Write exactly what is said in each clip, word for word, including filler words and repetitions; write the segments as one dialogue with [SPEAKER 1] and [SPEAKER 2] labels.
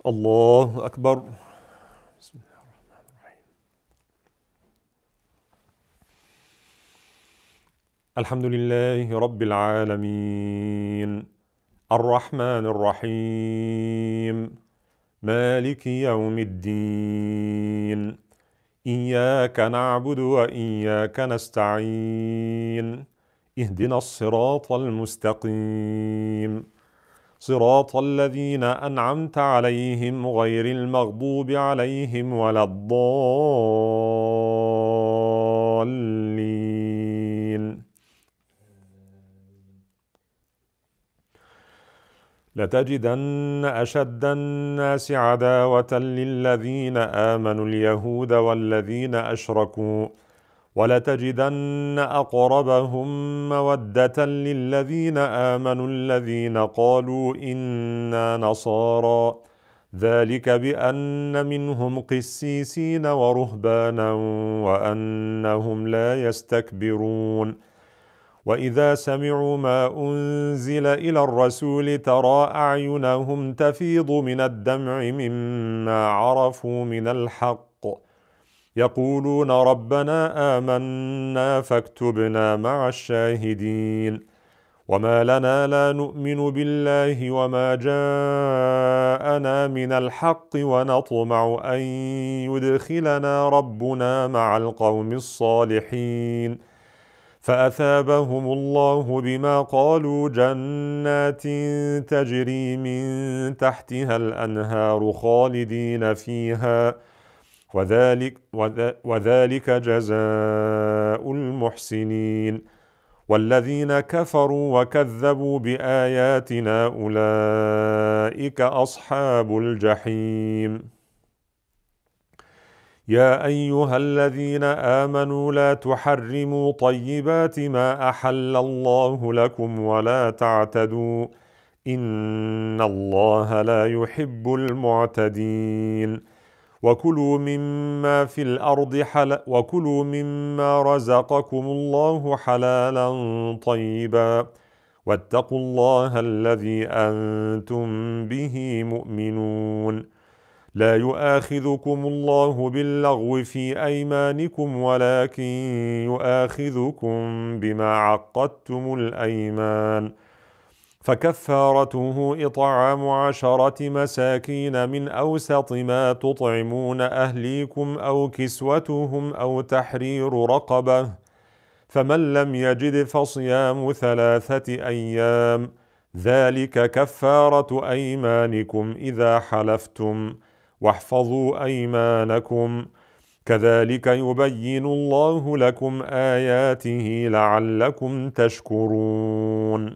[SPEAKER 1] الله أكبر. بسم الله الرحمن الرحيم. الحمد لله رب العالمين، الرحمن الرحيم، مالك يوم الدين، إياك نعبد وإياك نستعين، اهدنا الصراط المستقيم، صراط الذين أنعمت عليهم غير المغضوب عليهم ولا الضالين. لتجدن أشد الناس عداوة للذين آمنوا اليهود والذين أشركوا، ولتجدن أقربهم مودة للذين آمنوا الذين قالوا إنا نصارى، ذلك بأن منهم قسيسين ورهبانا وأنهم لا يستكبرون. وإذا سمعوا ما أنزل إلى الرسول ترى أعينهم تفيض من الدمع مما عرفوا من الحق، يقولون ربنا آمنا فاكتبنا مع الشاهدين. وما لنا لا نؤمن بالله وما جاءنا من الحق ونطمع أن يدخلنا ربنا مع القوم الصالحين، فأثابهم الله بما قالوا جنات تجري من تحتها الأنهار خالدين فيها، وذلك, وذلك جزاء المحسنين. والذين كفروا وكذبوا بآياتنا أولئك أصحاب الجحيم. يا أيها الذين آمنوا لا تحرموا طيبات ما أحل الله لكم ولا تعتدوا، إن الله لا يحب المعتدين. وكلوا مما في الأرض حل وكلوا مما رزقكم الله حلالا طيبا، واتقوا الله الذي أنتم به مؤمنون. لا يؤاخذكم الله باللغو في أيمانكم ولكن يؤاخذكم بما عقدتم الأيمان، فكفارته إطعام عشرة مساكين من أوسط ما تطعمون أهليكم أو كسوتهم أو تحرير رقبة، فمن لم يجد فصيام ثلاثة أيام، ذلك كفارة أيمانكم إذا حلفتم، واحفظوا أيمانكم، كذلك يبين الله لكم آياته لعلكم تشكرون.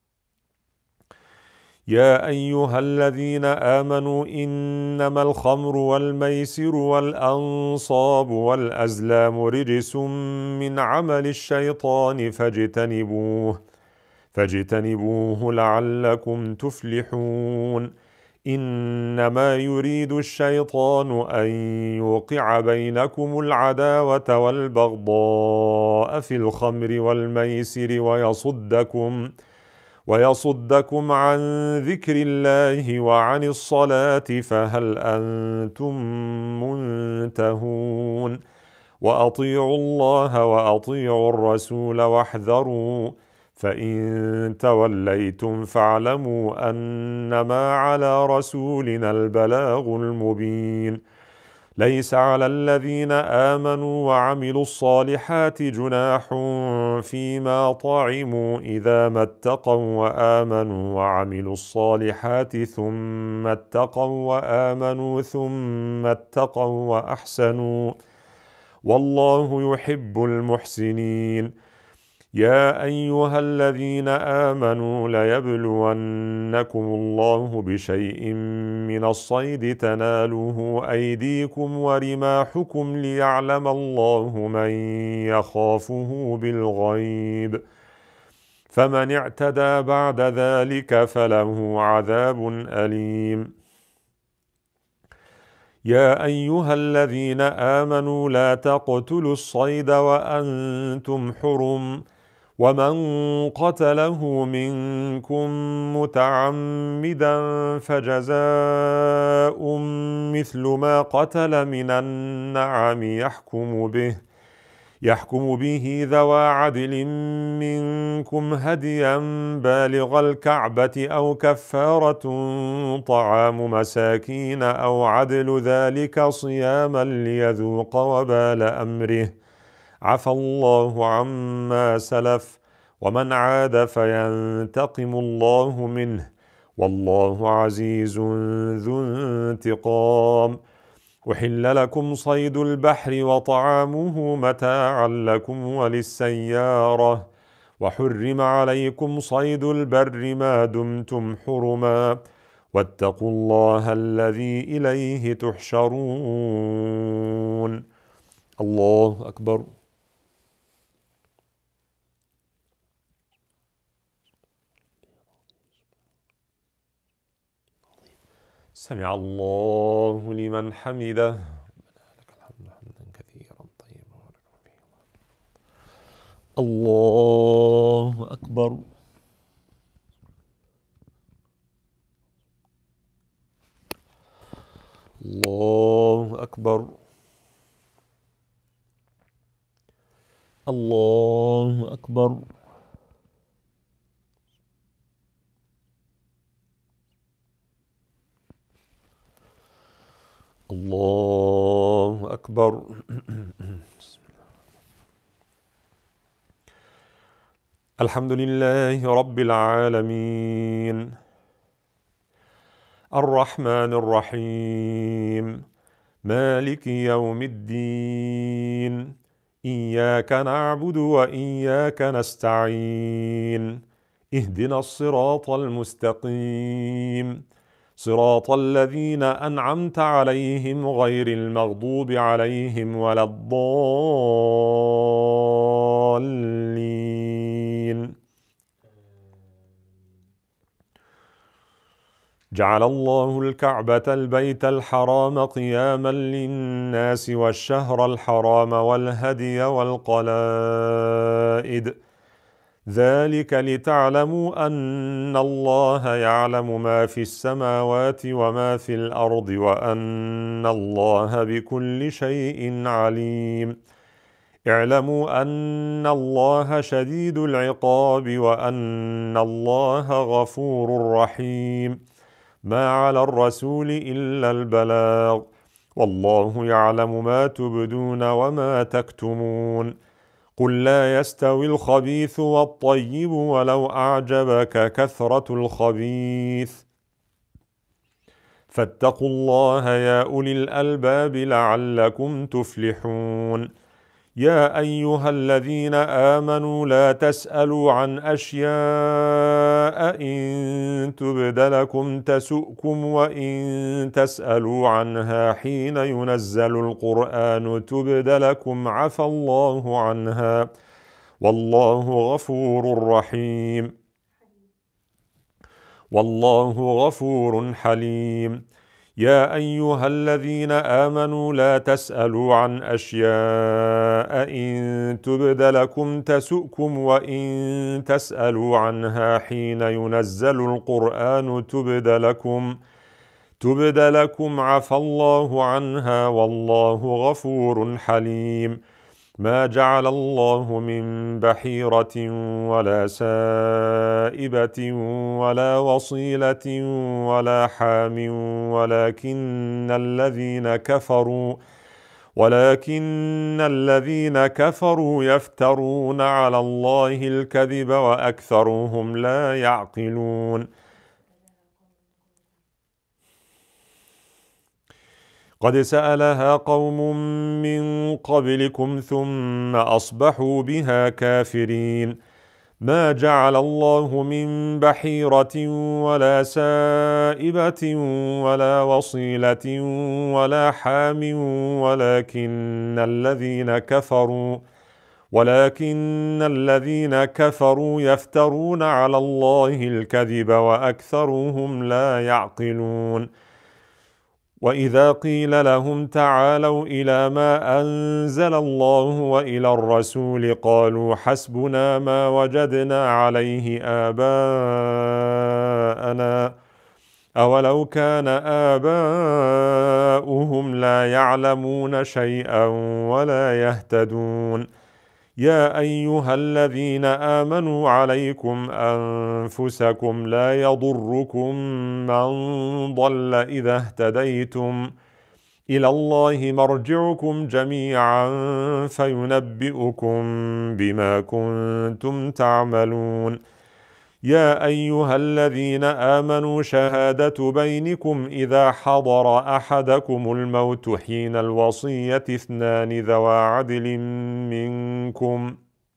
[SPEAKER 1] يا أيها الذين آمنوا إنما الخمر والميسر والأنصاب والأزلام رجس من عمل الشيطان فاجتنبوه فاجتنبوه لعلكم تفلحون. إنما يريد الشيطان أن يوقع بينكم العداوة والبغضاء في الخمر والميسر ويصدكم ويصدكم عن ذكر الله وعن الصلاة، فهل أنتم منتهون؟ وأطيعوا الله وأطيعوا الرسول واحذروا، فإن توليتم فاعلموا أنما على رسولنا البلاغ المبين. ليس على الذين آمنوا وعملوا الصالحات جناح فيما طعموا إذا ما اتقوا وآمنوا وعملوا الصالحات ثم اتقوا وآمنوا ثم اتقوا وأحسنوا، والله يحب المحسنين. يا أيها الذين آمنوا ليبلونكم الله بشيء من الصيد تناله أيديكم ورماحكم ليعلم الله من يخافه بالغيب، فمن اعتدى بعد ذلك فله عذاب أليم. يا أيها الذين آمنوا لا تقتلوا الصيد وأنتم حرم، ومن قتله منكم متعمدا فجزاء مثل ما قتل من النعم يحكم به يحكم به ذوى عدل منكم هديا بالغ الكعبة أو كفارة طعام مساكين أو عدل ذلك صياما ليذوق وبال أمره عفى الله عما سلف ومن عاد فينتقم الله منه والله عزيز ذو انتقام. أحل لكم صيد البحر وطعامه متاعا لكم وللسيارة وحرم عليكم صيد البر ما دمتم حرما واتقوا الله الذي إليه تحشرون. الله أكبر. سمع الله لمن حمده. لك الحمد حمدا كثيرا طيبا ولك فيه. الله أكبر. الله أكبر. الله أكبر. الله أكبر. الحمد لله رب العالمين الرحمن الرحيم مالك يوم الدين إياك نعبد وإياك نستعين اهدنا الصراط المستقيم صراط الذين أنعمت عليهم غير المغضوب عليهم ولا الضالين. جعل الله الكعبة البيت الحرام قياما للناس والشهر الحرام والهدي والقلائد ذلك لتعلموا أن الله يعلم ما في السماوات وما في الأرض وأن الله بكل شيء عليم. اعلموا أن الله شديد العقاب وأن الله غفور رحيم. ما على الرسول إلا البلاغ والله يعلم ما تبدون وما تكتمون. قل لا يستوي الخبيث والطيب ولو أعجبك كثرة الخبيث فاتقوا الله يا أولي الألباب لعلكم تفلحون. يا أيها الذين آمنوا لا تسألوا عن أشياء إن تبد لكم تسؤكم وإن تسألوا عنها حين ينزل القرآن تبد لكم عفى الله عنها والله غفور رحيم. والله غفور حليم. يا أيها الذين آمنوا لا تسألوا عن أشياء إن تبد لكم تسؤكم وإن تسألوا عنها حين ينزل القرآن تبد لكم تبد لكم عفى الله عنها والله غفور حليم. ما جعل الله من بحيرة ولا سائبة ولا وصيلة ولا حام ولكن الذين كفروا ولكن الذين كفروا يفترون على الله الكذب وأكثرهم لا يعقلون. قد سألها قوم من قبلكم ثم أصبحوا بها كافرين. ما جعل الله من بحيرة ولا سائبة ولا وصيلة ولا حام ولكن الذين كفروا ولكن الذين كفروا يفترون على الله الكذب وأكثرهم لا يعقلون. وإذا قيل لهم تعالوا إلى ما أنزل الله وإلى الرسول قالوا حسبنا ما وجدنا عليه آباءنا أولو كان آباؤهم لا يعلمون شيئا ولا يهتدون يا أيها الذين آمنوا عليكم أنفسكم لا يضركم من ضل إذا اهتديتم إلى الله مرجعكم جميعا فينبئكم بما كنتم تعملون يا أيها الذين آمنوا شهادة بينكم إذا حضر أحدكم الموت حين الوصية اثنان ذوى عدل منكم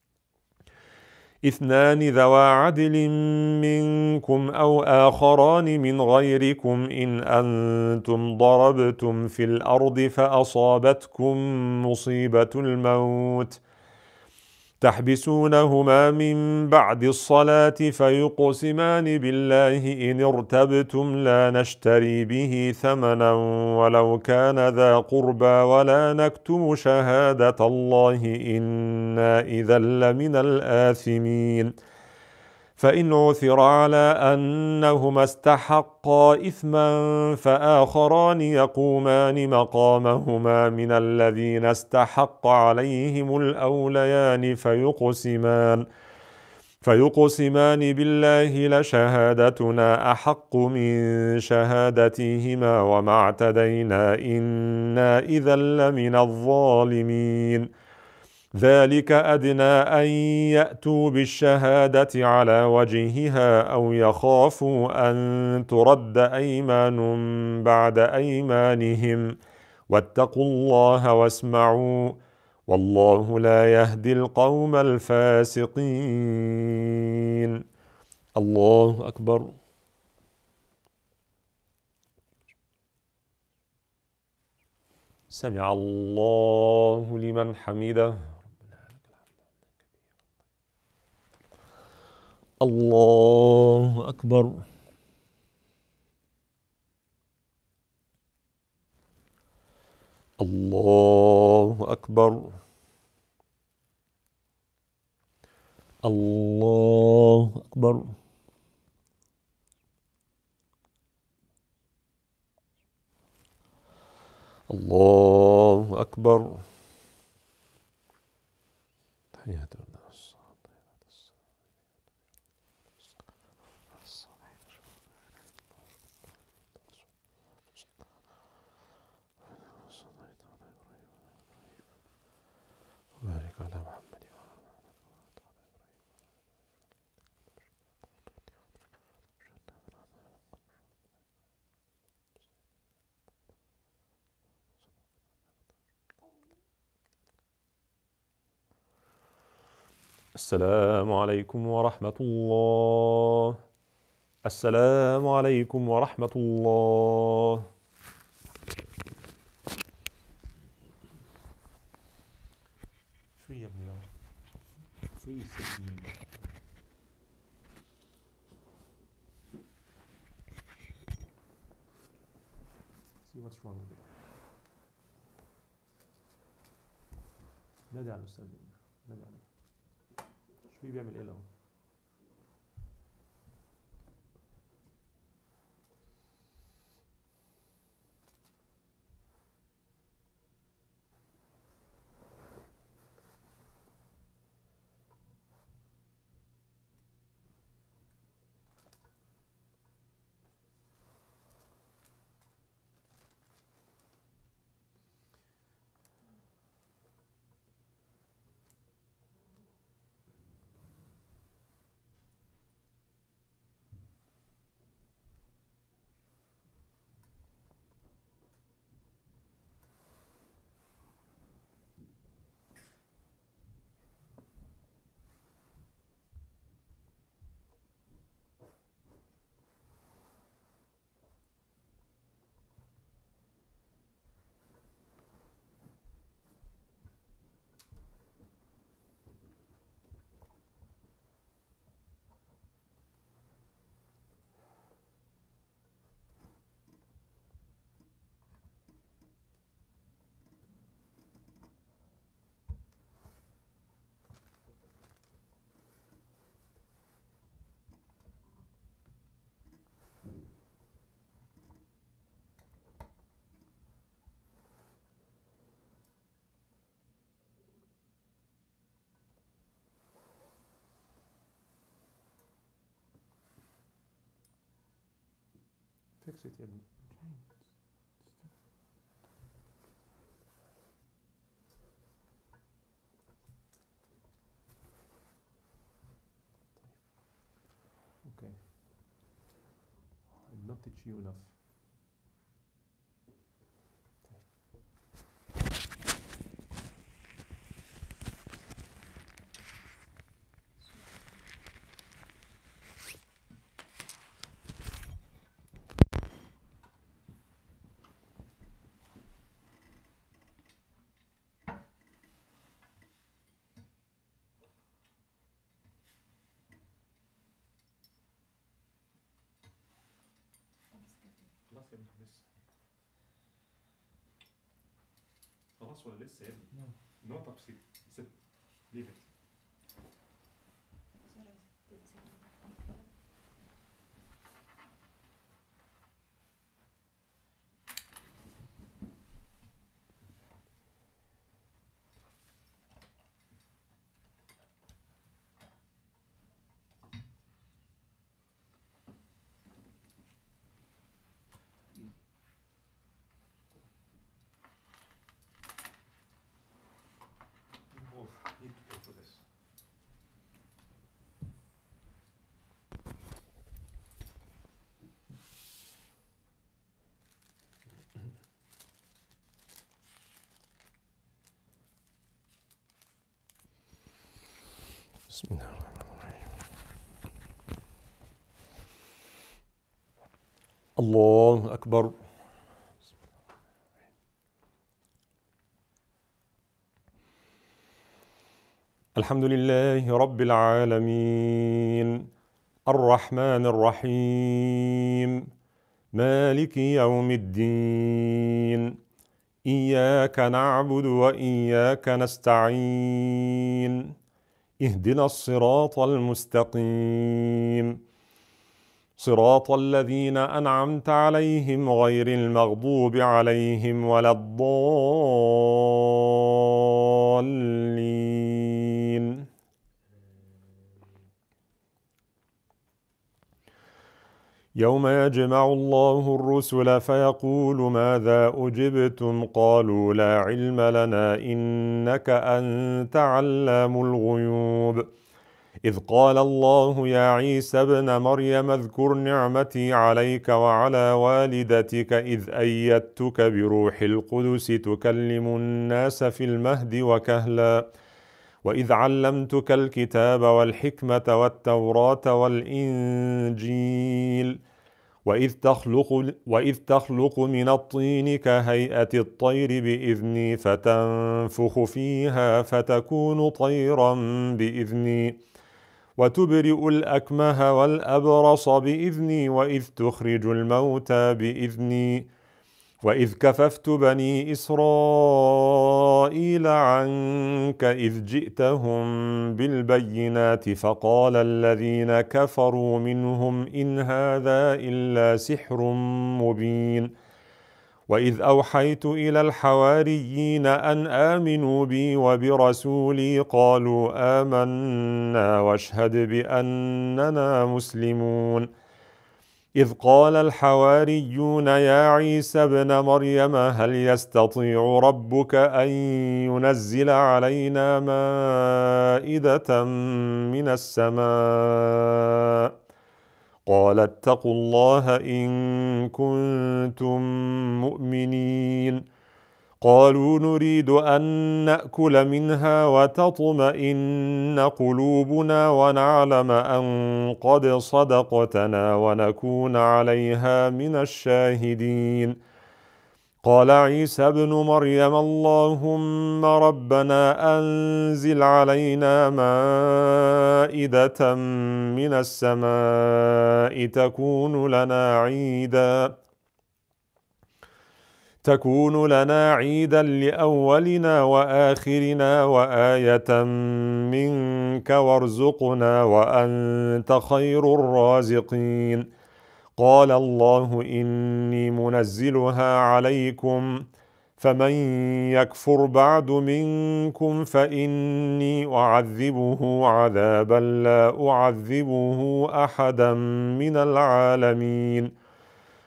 [SPEAKER 1] اثنان ذوى عدل منكم أو آخران من غيركم إن أنتم ضربتم في الأرض فأصابتكم مصيبة الموت تحبسونهما من بعد الصلاة فيقسمان بالله إن ارتبتم لا نشتري به ثمنا ولو كان ذا قربى ولا نكتم شهادة الله إنا إذا لمن الآثمين فإن عثر على أنهما استحقا إثما فآخران يقومان مقامهما من الذين استحق عليهم الأوليان فيقسمان فيقسمان بالله لشهادتنا أحق من شهادتهما وما اعتدينا إنا إذا لمن الظالمين ذلك أدنى أن يأتوا بالشهادة على وجهها أو يخافوا أن ترد أيمان بعد أيمانهم واتقوا الله واسمعوا والله لا يهدي القوم الفاسقين. الله أكبر. سمع الله لمن حمده. الله أكبر. الله أكبر. الله أكبر. الله أكبر. تحيات الناس. بارك على محمد. السلام عليكم ورحمة الله. السلام عليكم ورحمة الله. شو يا ابني؟ شو يسوي؟ See what's wrong with it. نادي على الأستاذ. نادي عليه. شو بيعمل إيه لو؟ fix it يا ابني. Okay. I did not teach you enough. خلاص يا ابني لسه. خلاص ولا لسه يا ابني؟ نو طب سيب سيب ليف ات. Need to go for this. بسم الله الرحمن الرحيم. الله أكبر. الحمد لله رب العالمين الرحمن الرحيم مالك يوم الدين إياك نعبد وإياك نستعين اهدنا الصراط المستقيم صراط الذين أنعمت عليهم غير المغضوب عليهم ولا الضالين. يوم يجمع الله الرسل فيقول ماذا أجبتم قالوا لا علم لنا إنك أنت علام الغيوب إذ قال الله يا عيسى ابن مريم اذكر نعمتي عليك وعلى والدتك إذ أيدتك بروح القدس تكلم الناس في المهد وكهلا وإذ علمتك الكتاب والحكمة والتوراة والإنجيل وإذ تخلق, وإذ تخلق من الطين كهيئة الطير بإذني فتنفخ فيها فتكون طيرا بإذني وتبرئ الأكمه والأبرص بإذني وإذ تخرج الموتى بإذني وإذ كففت بني إسرائيل عنك إذ جئتهم بالبينات فقال الذين كفروا منهم إن هذا إلا سحر مبين وإذ أوحيت إلى الحواريين أن آمنوا بي وبرسولي قالوا آمنا واشهد بأننا مسلمون إذ قال الحواريون يا عيسى ابن مريم هل يستطيع ربك أن ينزل علينا مائدة من السماء قال اتقوا الله إن كنتم مؤمنين قالوا نريد أن نأكل منها وتطمئن قلوبنا ونعلم أن قد صدقتنا ونكون عليها من الشاهدين قال عيسى ابن مريم اللهم ربنا أنزل علينا مائدة من السماء تكون لنا عيداً تكون لنا عيدا لأولنا وآخرنا وآية منك وارزقنا وأنت خير الرازقين قال الله إني منزلها عليكم فمن يكفر بعد منكم فإني أعذبه عذابا لا أعذبه أحدا من العالمين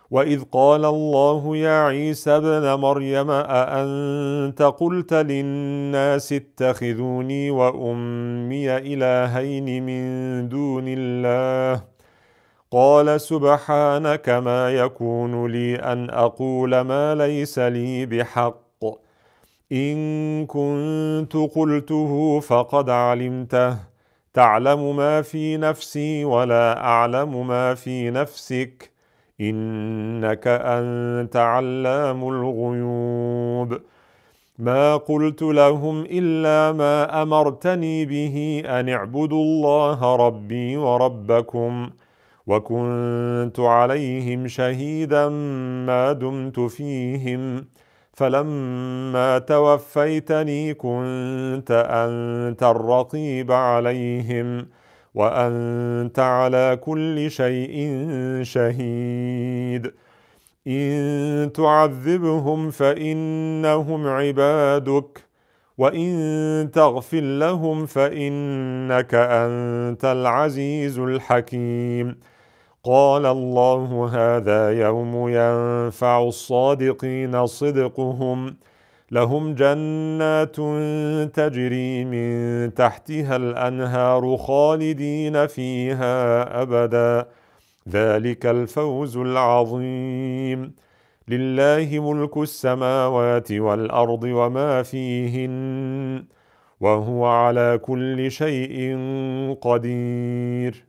[SPEAKER 1] وإذ قال الله يا عيسى ابن مريم أأنت قلت للناس اتخذوني وأمي إلهين من دون الله قال سبحانك ما يكون لي أن أقول ما ليس لي بحق إن كنت قلته فقد علمته تعلم ما في نفسي ولا أعلم ما في نفسك إنك أنت علام الغيوب ما قلت لهم إلا ما أمرتني به أن اعبدوا الله ربي وربكم وكنت عليهم شهيدا ما دمت فيهم فلما توفيتني كنت أنت الرقيب عليهم وأنت على كل شيء شهيد إن تعذبهم فإنهم عبادك وإن تغفر لهم فإنك أنت العزيز الحكيم قال الله هذا يوم ينفع الصادقين صدقهم لهم جنات تجري من تحتها الأنهار خالدين فيها أبدا ذلك الفوز العظيم لله ملك السماوات والأرض وما فيهن وهو على كل شيء قدير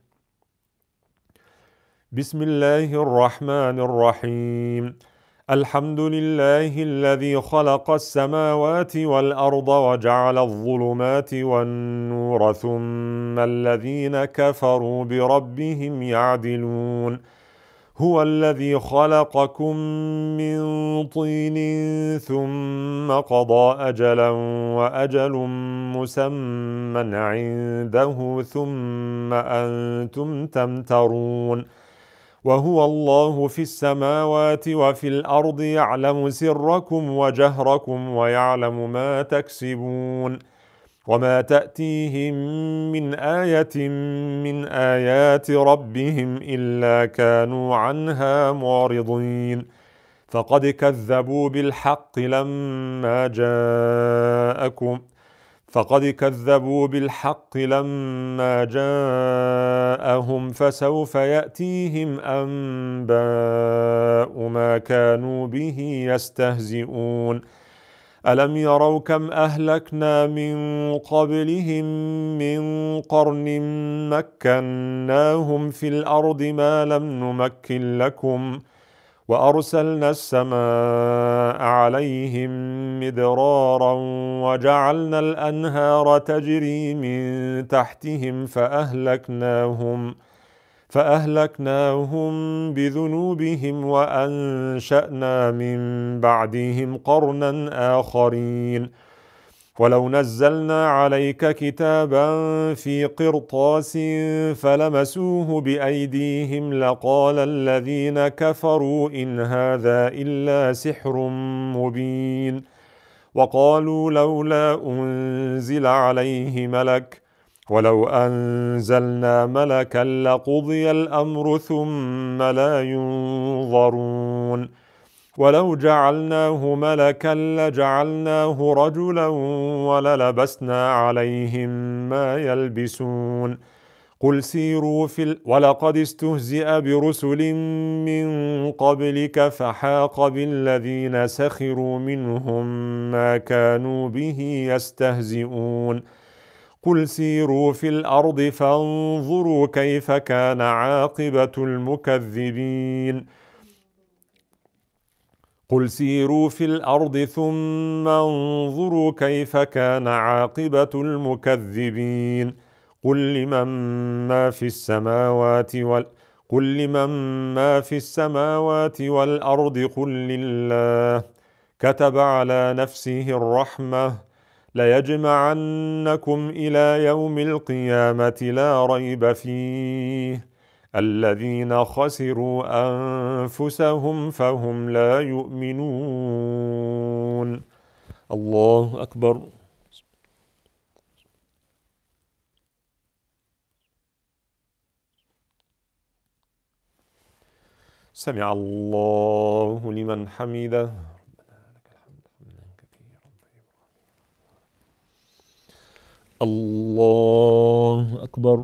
[SPEAKER 1] بسم الله الرحمن الرحيم الحمد لله الذي خلق السماوات والأرض وجعل الظلمات والنور ثم الذين كفروا بربهم يعدلون هو الذي خلقكم من طين ثم قضى أجلا وأجل مسمى عنده ثم أنتم تمترون وهو الله في السماوات وفي الأرض يعلم سركم وجهركم ويعلم ما تكسبون وما تأتيهم من آية من آيات ربهم إلا كانوا عنها معرضين فقد كذبوا بالحق لما جاءكم فقد كذبوا بالحق لما جاءهم فسوف يأتيهم أنباء ما كانوا به يستهزئون ألم يروا كم أهلكنا من قبلهم من قرن مكناهم في الأرض ما لم نمكن لكم وأرسلنا السماء عليهم مدرارا وجعلنا الأنهار تجري من تحتهم فأهلكناهم فأهلكناهم بذنوبهم وأنشأنا من بعدهم قرنا آخرين ولو نزلنا عليك كتابا في قرطاس فلمسوه بأيديهم لقال الذين كفروا إن هذا إلا سحر مبين وقالوا لولا أنزل عليه ملك ولو أنزلنا ملكا لقضي الأمر ثم لا ينظرون ولو جعلناه ملكا لجعلناه رجلا وللبسنا عليهم ما يلبسون قل سيروا في ال... ولقد استهزئ برسل من قبلك فحاق بالذين سخروا منهم ما كانوا به يستهزئون قل سيروا في الأرض فانظروا كيف كان عاقبة المكذبين قل سيروا في الأرض ثم انظروا كيف كان عاقبة المكذبين قل لمن ما في السماوات وال قل لمن ما في السماوات والأرض قل لله كتب على نفسه الرحمة ليجمعنكم إلى يوم القيامة لا ريب فيه الذين خسروا أنفسهم فهم لا يؤمنون الله أكبر سمع الله لمن حمده. الله أكبر.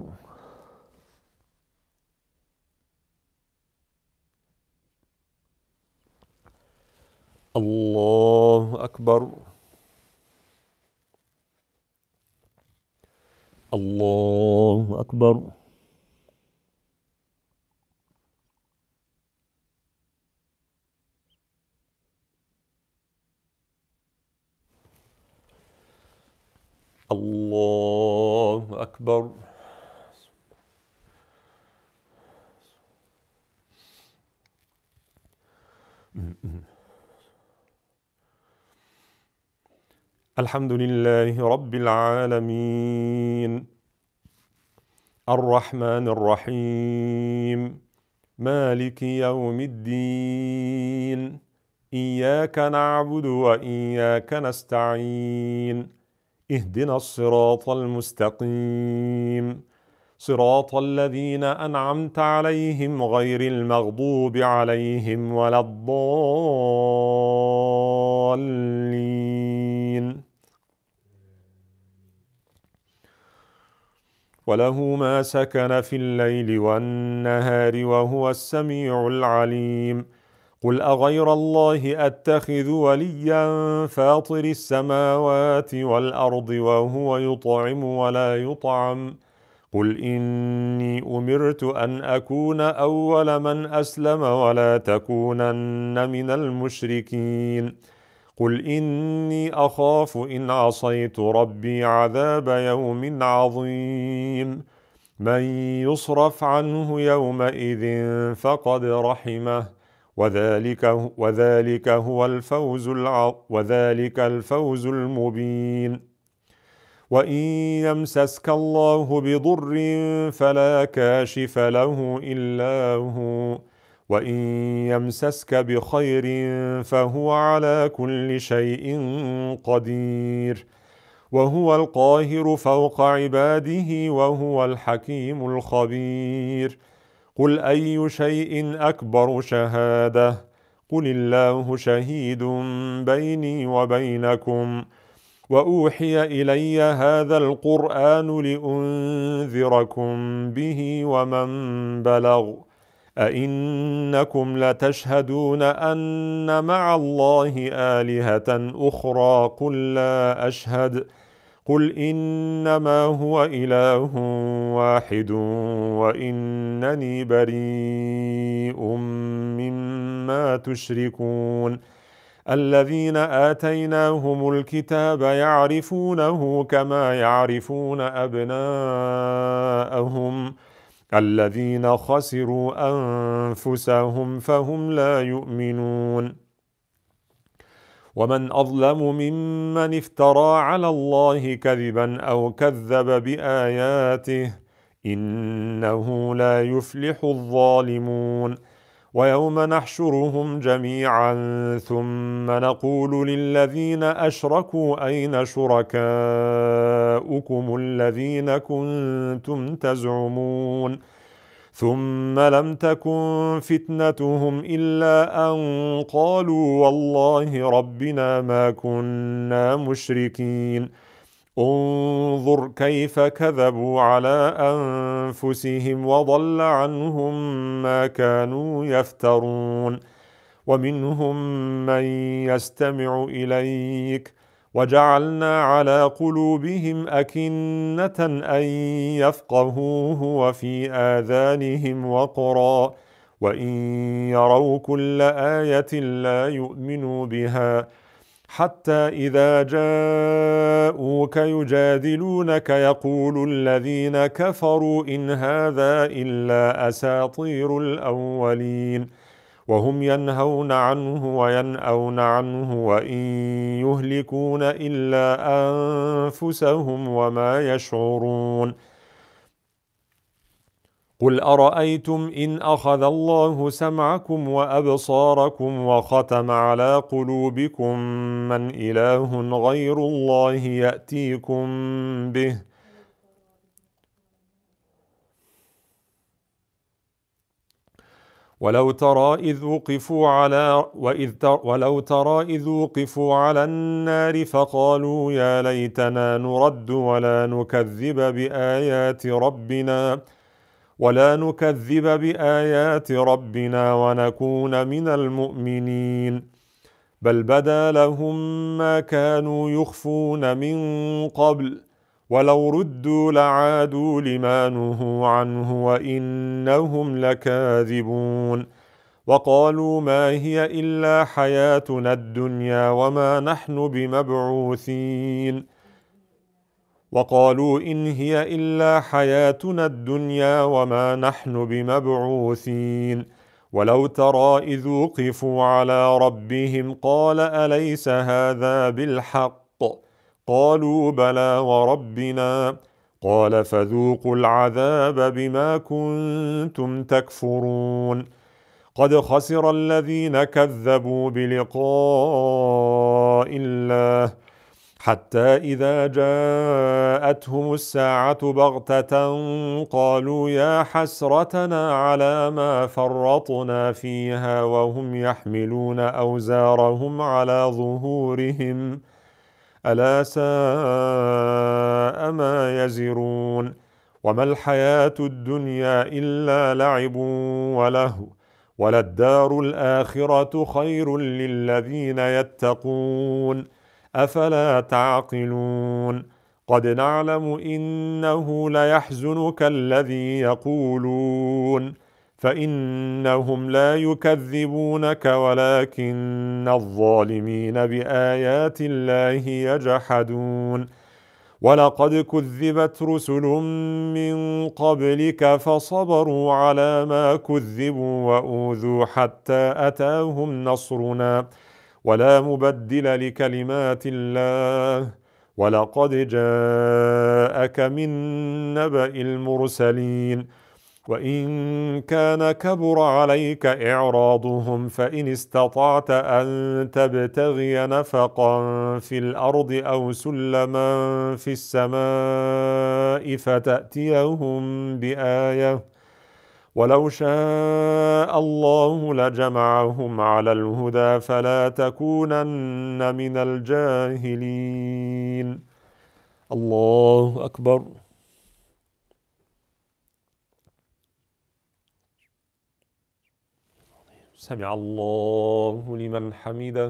[SPEAKER 1] الله أكبر. الله أكبر. الله أكبر. الحمد لله رب العالمين الرحمن الرحيم مالك يوم الدين إياك نعبد وإياك نستعين اهدنا الصراط المستقيم صراط الذين أنعمت عليهم غير المغضوب عليهم ولا الضالين. وله ما سكن في الليل والنهار وهو السميع العليم. قل أغير الله أتخذ وليا فاطر السماوات والأرض وهو يطعم ولا يطعم قل إني أمرت أن أكون أول من أسلم ولا تكونن من المشركين قل إني أخاف إن عصيت ربي عذاب يوم عظيم من يصرف عنه يومئذ فقد رحمه وذلك وذلك هو الفوز الع وذلك الفوز المبين. وإن يمسسك الله بضر فلا كاشف له إلا هو وإن يمسسك بخير فهو على كل شيء قدير وهو القاهر فوق عباده وهو الحكيم الخبير. قل أي شيء أكبر شهادة قل الله شهيد بيني وبينكم وأوحي إلي هذا القرآن لأنذركم به ومن بلغ أئنكم لتشهدون أن مع الله آلهة أخرى قل لا أشهد قل إنما هو إله واحد وإنني بريء مما تشركون. الذين آتيناهم الكتاب يعرفونه كما يعرفون أبناءهم الذين خسروا أنفسهم فهم لا يؤمنون. ومن أظلم ممن افترى على الله كذبا أو كذب بآياته إنه لا يفلح الظالمون. ويوم نحشرهم جميعا ثم نقول للذين أشركوا أين شركاؤكم الذين كنتم تزعمون ثم لم تكن فتنتهم إلا أن قالوا والله ربنا ما كنا مشركين. انظر كيف كذبوا على أنفسهم وضل عنهم ما كانوا يفترون. ومنهم من يستمع إليك وجعلنا على قلوبهم أكنة أن يفقهوه وفي آذانهم وقرا وإن يروا كل آية لا يؤمنوا بها حتى إذا جاءوك يجادلونك يقول الذين كفروا إن هذا إلا أساطير الأولين وهم ينهون عنه وينأون عنه وإن يهلكون إلا أنفسهم وما يشعرون. قل أرأيتم إن أخذ الله سمعكم وأبصاركم وختم على قلوبكم من إله غير الله يأتيكم به ولو ترى إذ وقفوا على وإذ تر ولو ترى إذ وقفوا على النار فقالوا يا ليتنا نرد ولا نكذب بآيات ربنا ولا نكذب بآيات ربنا ونكون من المؤمنين بل بدا لهم ما كانوا يخفون من قبل ولو ردوا لعادوا لما نهوا عنه وإنهم لكاذبون وقالوا ما هي إلا حياتنا الدنيا وما نحن بمبعوثين وقالوا إن هي إلا حياتنا الدنيا وما نحن بمبعوثين ولو ترى إذ وقفوا على ربهم قال أليس هذا بالحق قالوا بلى وربنا قال فذوقوا العذاب بما كنتم تكفرون قد خسر الذين كذبوا بلقاء الله حتى إذا جاءتهم الساعة بغتة قالوا يا حسرتنا على ما فرطنا فيها وهم يحملون أوزارهم على ظهورهم ألا ساء ما يزرون وما الحياة الدنيا إلا لعب ولهو وللدار الآخرة خير للذين يتقون أفلا تعقلون قد نعلم إنه ليحزنك الذي يقولون فإنهم لا يكذبونك ولكن الظالمين بآيات الله يجحدون ولقد كذبت رسل من قبلك فصبروا على ما كذبوا وأوذوا حتى أتاهم نصرنا ولا مبدل لكلمات الله ولقد جاءك من نبأ المرسلين وإن كان كبر عليك إعراضهم فإن استطعت أن تبتغي نفقا في الأرض أو سلما في السماء فتأتيهم بآية ولو شاء الله لجمعهم على الهدى فلا تكونن من الجاهلين الله أكبر سمع الله لمن حمده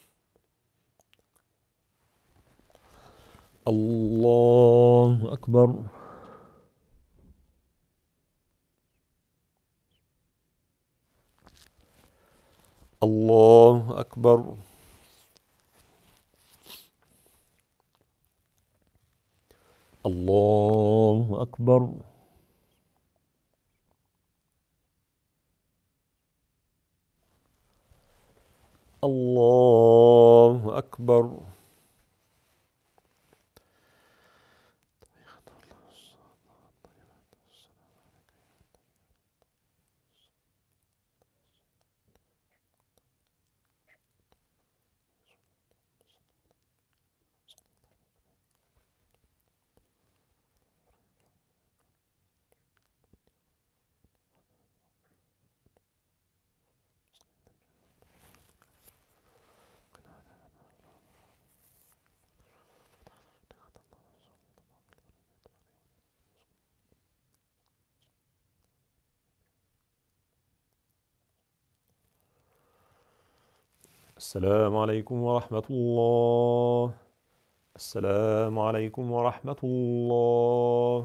[SPEAKER 1] الله أكبر الله أكبر الله أكبر الله أكبر السلام عليكم ورحمة الله السلام عليكم ورحمة الله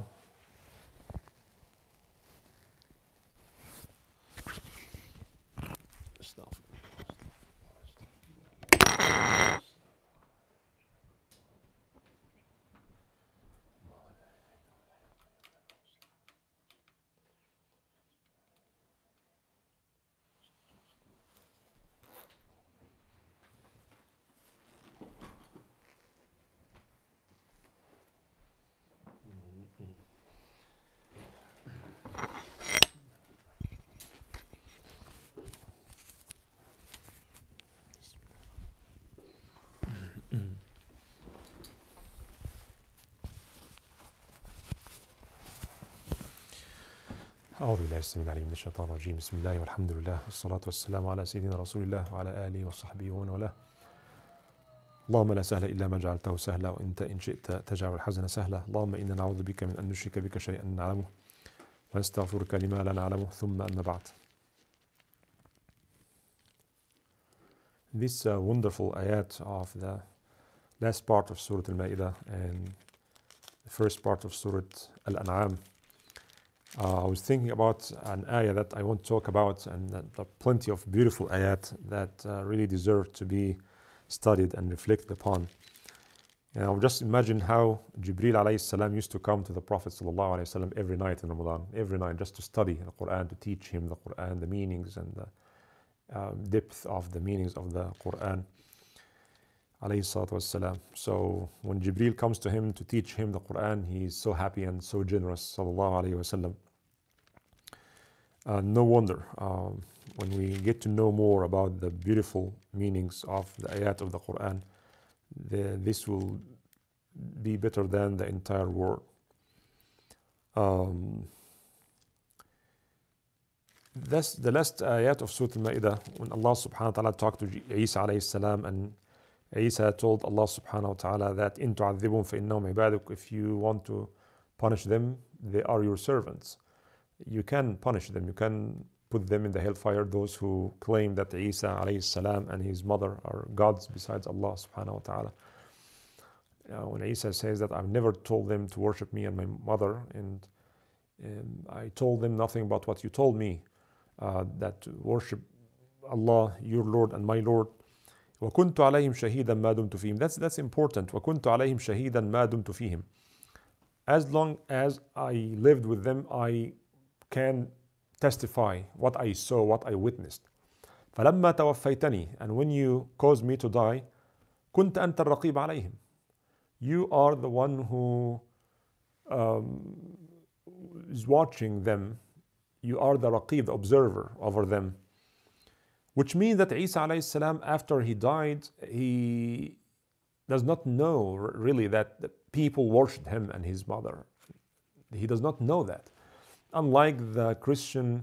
[SPEAKER 1] أعوذ بالله السميع العليم من الشيطان الرجيم بسم الله والحمد لله والصلاة والسلام على سيدنا رسول الله وعلى آله وصحبه ومن والاه اللهم لا سهل إلا ما جعلته سهلا وأنت إن شئت تجعل الحزن سهلا اللهم إنا نعوذ بك من أن نشرك بك شيئا نعلمه ونستغفرك لما لا نعلمه ثم أما بعد. This uh, wonderful ayat of the last part of Surah Al-Ma'idah and the first part of Surah Al-An'am. Uh, I was thinking about an ayah that I want to talk about, and that there are plenty of beautiful ayat that uh, really deserve to be studied and reflected upon. You know, just imagine how Jibreel alayhi salam used to come to the Prophet sallallahu alayhi wasallam every night in Ramadan, every night just to study the Quran, to teach him the Quran, the meanings and the um, depth of the meanings of the Quran. Alayhi salatu wassalam. So when Jibreel comes to him to teach him the Quran, he is so happy and so generous, sallallahu alayhi wasallam. Uh, no wonder um, when we get to know more about the beautiful meanings of the ayat of the Quran, the, this will be better than the entire world. Um, that's the last ayat of Surah Al-Ma'idah, when Allah subhanahu wa ta'ala talked to Isa alayhi salam, and Isa told Allah subhanahu wa ta'ala that in tu'adhibum fa innahum ibaduk, if you want to punish them, they are your servants. You can punish them, you can put them in the hellfire, those who claim that Isa alayhi salam and his mother are gods besides Allah subhanahu wa ta'ala. Uh, when Isa says that I've never told them to worship me and my mother, and um, I told them nothing but what you told me, uh, that to worship Allah, your Lord and my Lord. وَكُنْتُ عَلَيْهِمْ شَهِيدًا مَا دُمْتُ فِيهِمْ. That's, that's important. وَكُنْتُ عَلَيْهِمْ شَهِيدًا مَا دُمْتُ فِيهِمْ. As long as I lived with them, I can testify what I saw, what I witnessed. فَلَمَّا تَوَفَّيْتَنِي. And when you caused me to die, كُنْتَ أَنْتَ الرَّقِيبَ عَلَيْهِمْ. You are the one who um, is watching them. You are the raqib, the observer over them. Which means that Isa alayhi salam, after he died, he does not know really that the people worshipped him and his mother. He does not know that. Unlike the Christian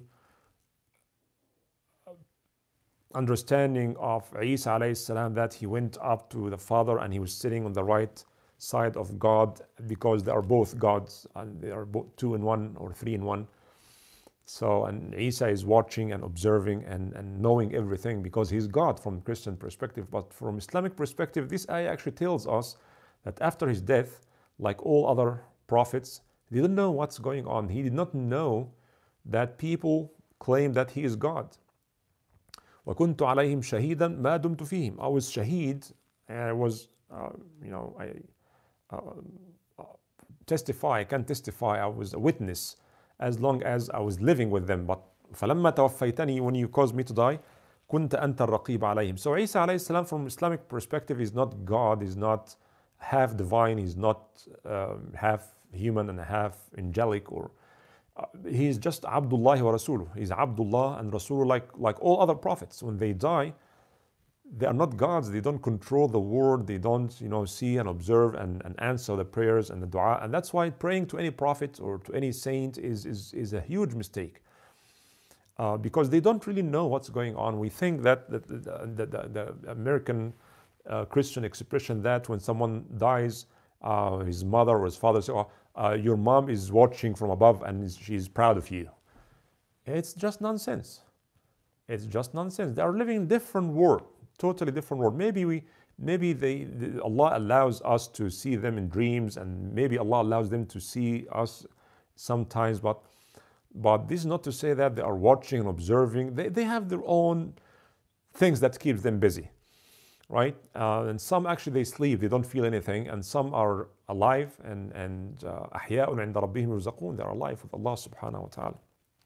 [SPEAKER 1] understanding of Isa alayhi salam, that he went up to the Father and he was sitting on the right side of God, because they are both gods and they are both two in one or three in one. So, and Isa is watching and observing and, and knowing everything because he's God from Christian perspective. But from Islamic perspective, this ayah actually tells us that after his death, like all other prophets, he didn't know what's going on. He did not know that people claim that he is God. وَكُنْتُ عَلَيْهِمْ شَهِيدًا مَا دُمْتُ فِيهِمْ. I was shaheed, and I was, uh, you know, I uh, uh, testify, I can testify, I was a witness as long as I was living with them. But فَلَمَّا تَوَفَّيْتَنِي, when you caused me to die, كُنْتَ أَنْتَ الرَّقِيبَ عَلَيْهِمْ. So Isa alayhi salam, from Islamic perspective, is not God, is not half divine, he's not um, half human and half angelic, or uh, he's just Abdullah wa Rasuluh. He's Abdullah and Rasulullah, like, like all other prophets. When they die, they are not gods, they don't control the world, they don't, you know, see and observe and, and answer the prayers and the dua. And that's why praying to any prophet or to any saint is, is, is a huge mistake. Uh, because they don't really know what's going on. We think that the, the, the, the American uh, Christian expression that when someone dies, uh, his mother or his father says, oh, uh, your mom is watching from above and she's proud of you. It's just nonsense. It's just nonsense. They are living in different world. Totally different world. Maybe we, maybe they, the, Allah allows us to see them in dreams, and maybe Allah allows them to see us sometimes. But, but this is not to say that they are watching and observing. They, they have their own things that keep them busy, right? Uh, and some actually they sleep, they don't feel anything, and some are alive and and أحياء عند ربهم يرزقون. They are alive with Allah subhanahu wa ta'ala.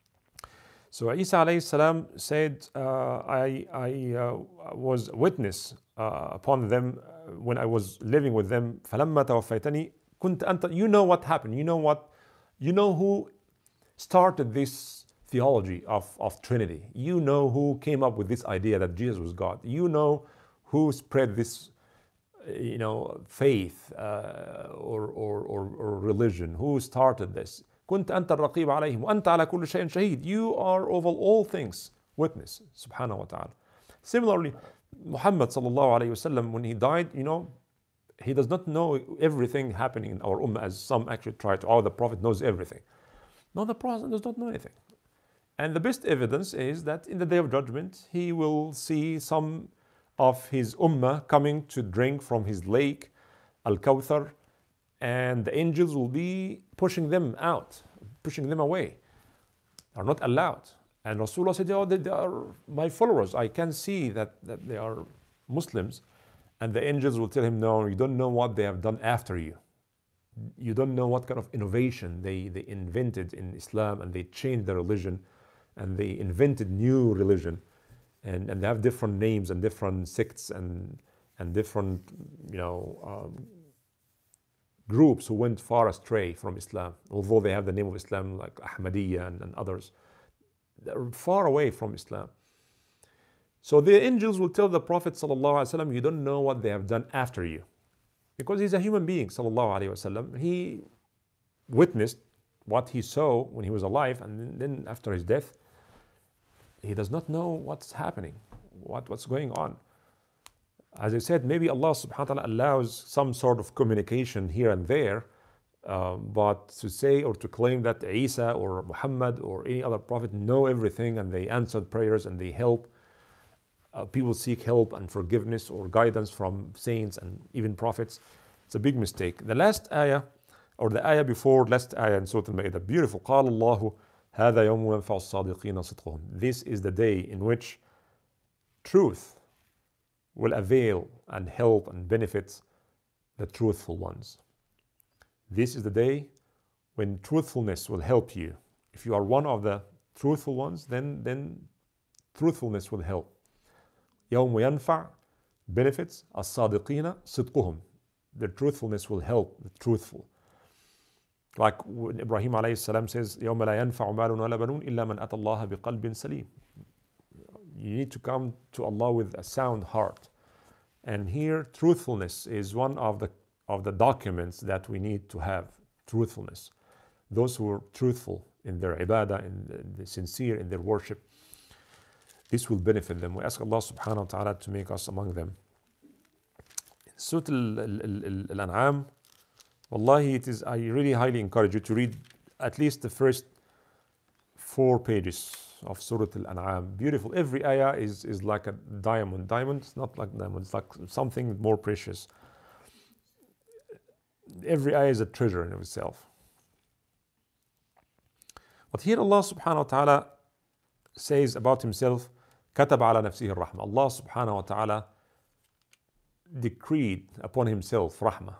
[SPEAKER 1] So Isa alayhi salam said, uh, I, I uh, was witness uh, upon them when I was living with them. فَلَمَّا تَوَفَّيْتَنِي كُنْتَ أَنْتَ. You know what happened. You know what, you know who started this theology of, of Trinity. You know who came up with this idea that Jesus was God. You know who spread this, you know, faith uh, or, or, or, or religion. Who started this? كنت أنت الرقيب عليهم وأنت على كل شيء شهيد. You are over all things witness, subhanahu wa ta'ala. Similarly, Muhammad sallallahu alayhi wasallam, when he died, you know, he does not know everything happening in our ummah, as some actually try to, oh, the Prophet knows everything. No, the Prophet does not know anything. And the best evidence is that in the Day of Judgment, he will see some of his ummah coming to drink from his lake, Al-Kawthar, and the angels will be pushing them out, pushing them away. They are not allowed. And Rasulullah said, oh, they, they are my followers. I can see that, that they are Muslims. And the angels will tell him, no, you don't know what they have done after you. You don't know what kind of innovation they, they invented in Islam, and they changed their religion, and they invented new religion. And, and they have different names and different sects and, and different, you know, um, groups who went far astray from Islam. Although they have the name of Islam, like Ahmadiyya and, and others, they're far away from Islam. So the angels will tell the Prophet ﷺ, you don't know what they have done after you. Because he's a human being, ﷺ. He witnessed what he saw when he was alive, and then after his death, he does not know what's happening, what, what's going on. As I said, maybe Allah subhanahu wa ta'ala allows some sort of communication here and there, uh, but to say or to claim that Isa or Muhammad or any other prophet know everything and they answered prayers and they help, Uh, people seek help and forgiveness or guidance from saints and even prophets, it's a big mistake. The last ayah, or the ayah before last ayah in Surah Al-Ma'idah, beautiful. قال الله هذا يوم ينفع الصادقين صدقهم. This is the day in which truth will avail and help and benefit the truthful ones. This is the day when truthfulness will help you. If you are one of the truthful ones, then, then truthfulness will help. يوم ينفع benefits الصادقين صدقهم. Their truthfulness will help the truthful. Like when Ibrahim alayhi salam says, يوم لا ينفع مال ولا بنون إلا من أتى الله بقلب سليم. You need to come to Allah with a sound heart. And here, truthfulness is one of the of the documents that we need to have. Truthfulness. Those who are truthful in their ibadah, in the, the sincere in their worship, this will benefit them. We ask Allah subhanahu wa ta'ala to make us among them. In Surah Al-An'am, wallahi, it is, I really highly encourage you to read at least the first four pages of Surah Al-An'am. Beautiful. Every ayah is, is like a diamond. Diamond is not like diamond, it's like something more precious. Every ayah is a treasure in itself. But here Allah subhanahu wa ta'ala says about himself, كتب على نفسه الرحمة. Allah subhanahu wa ta'ala decreed upon himself rahmah.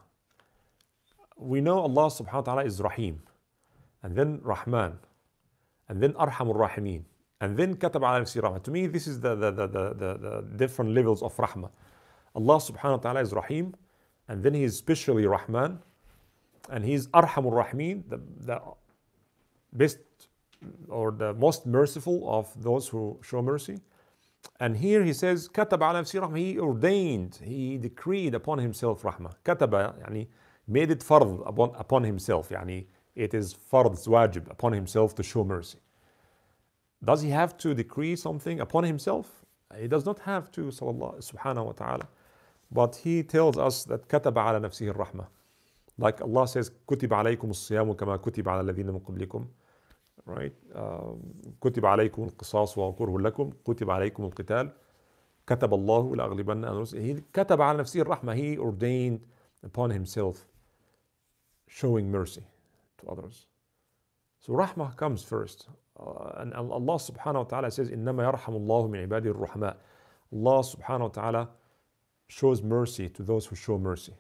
[SPEAKER 1] We know Allah subhanahu wa ta'ala is Rahim, and then Rahman, and then Arhamur Rahimin, and then كتب على نفسه الرحمة. To me, this is the, the, the, the, the, the different levels of rahmah. Allah subhanahu wa ta'ala is Rahim, and then he is specially Rahman, and he is Arhamur Rahimin, the, the best or the most merciful of those who show mercy. And here he says, كتب على نفسه رحمة. He ordained, he decreed upon himself rahmah. كتب يعني made it فرض upon, upon himself. يعني it is فرض, wajib upon himself to show mercy. Does he have to decree something upon himself? He does not have to, subhanahu wa ta'ala. But he tells us that كتب على نفسه الرحمة. Like Allah says, كتب عليكم الصيام كما كتب على الذين من قبلكم. Right? كتب عليكم القصاص وهو كره لكم كتب عليكم القتال كتب الله لأغلبن أنا. He كتب على نفسه الرحمة. He ordained upon himself showing mercy to others. So rahmah comes first. Uh, and Allah subhanahu wa ta'ala says, إنما يرحم الله من عباده الرحماء. Allah subhanahu wa ta'ala shows mercy to those who show mercy.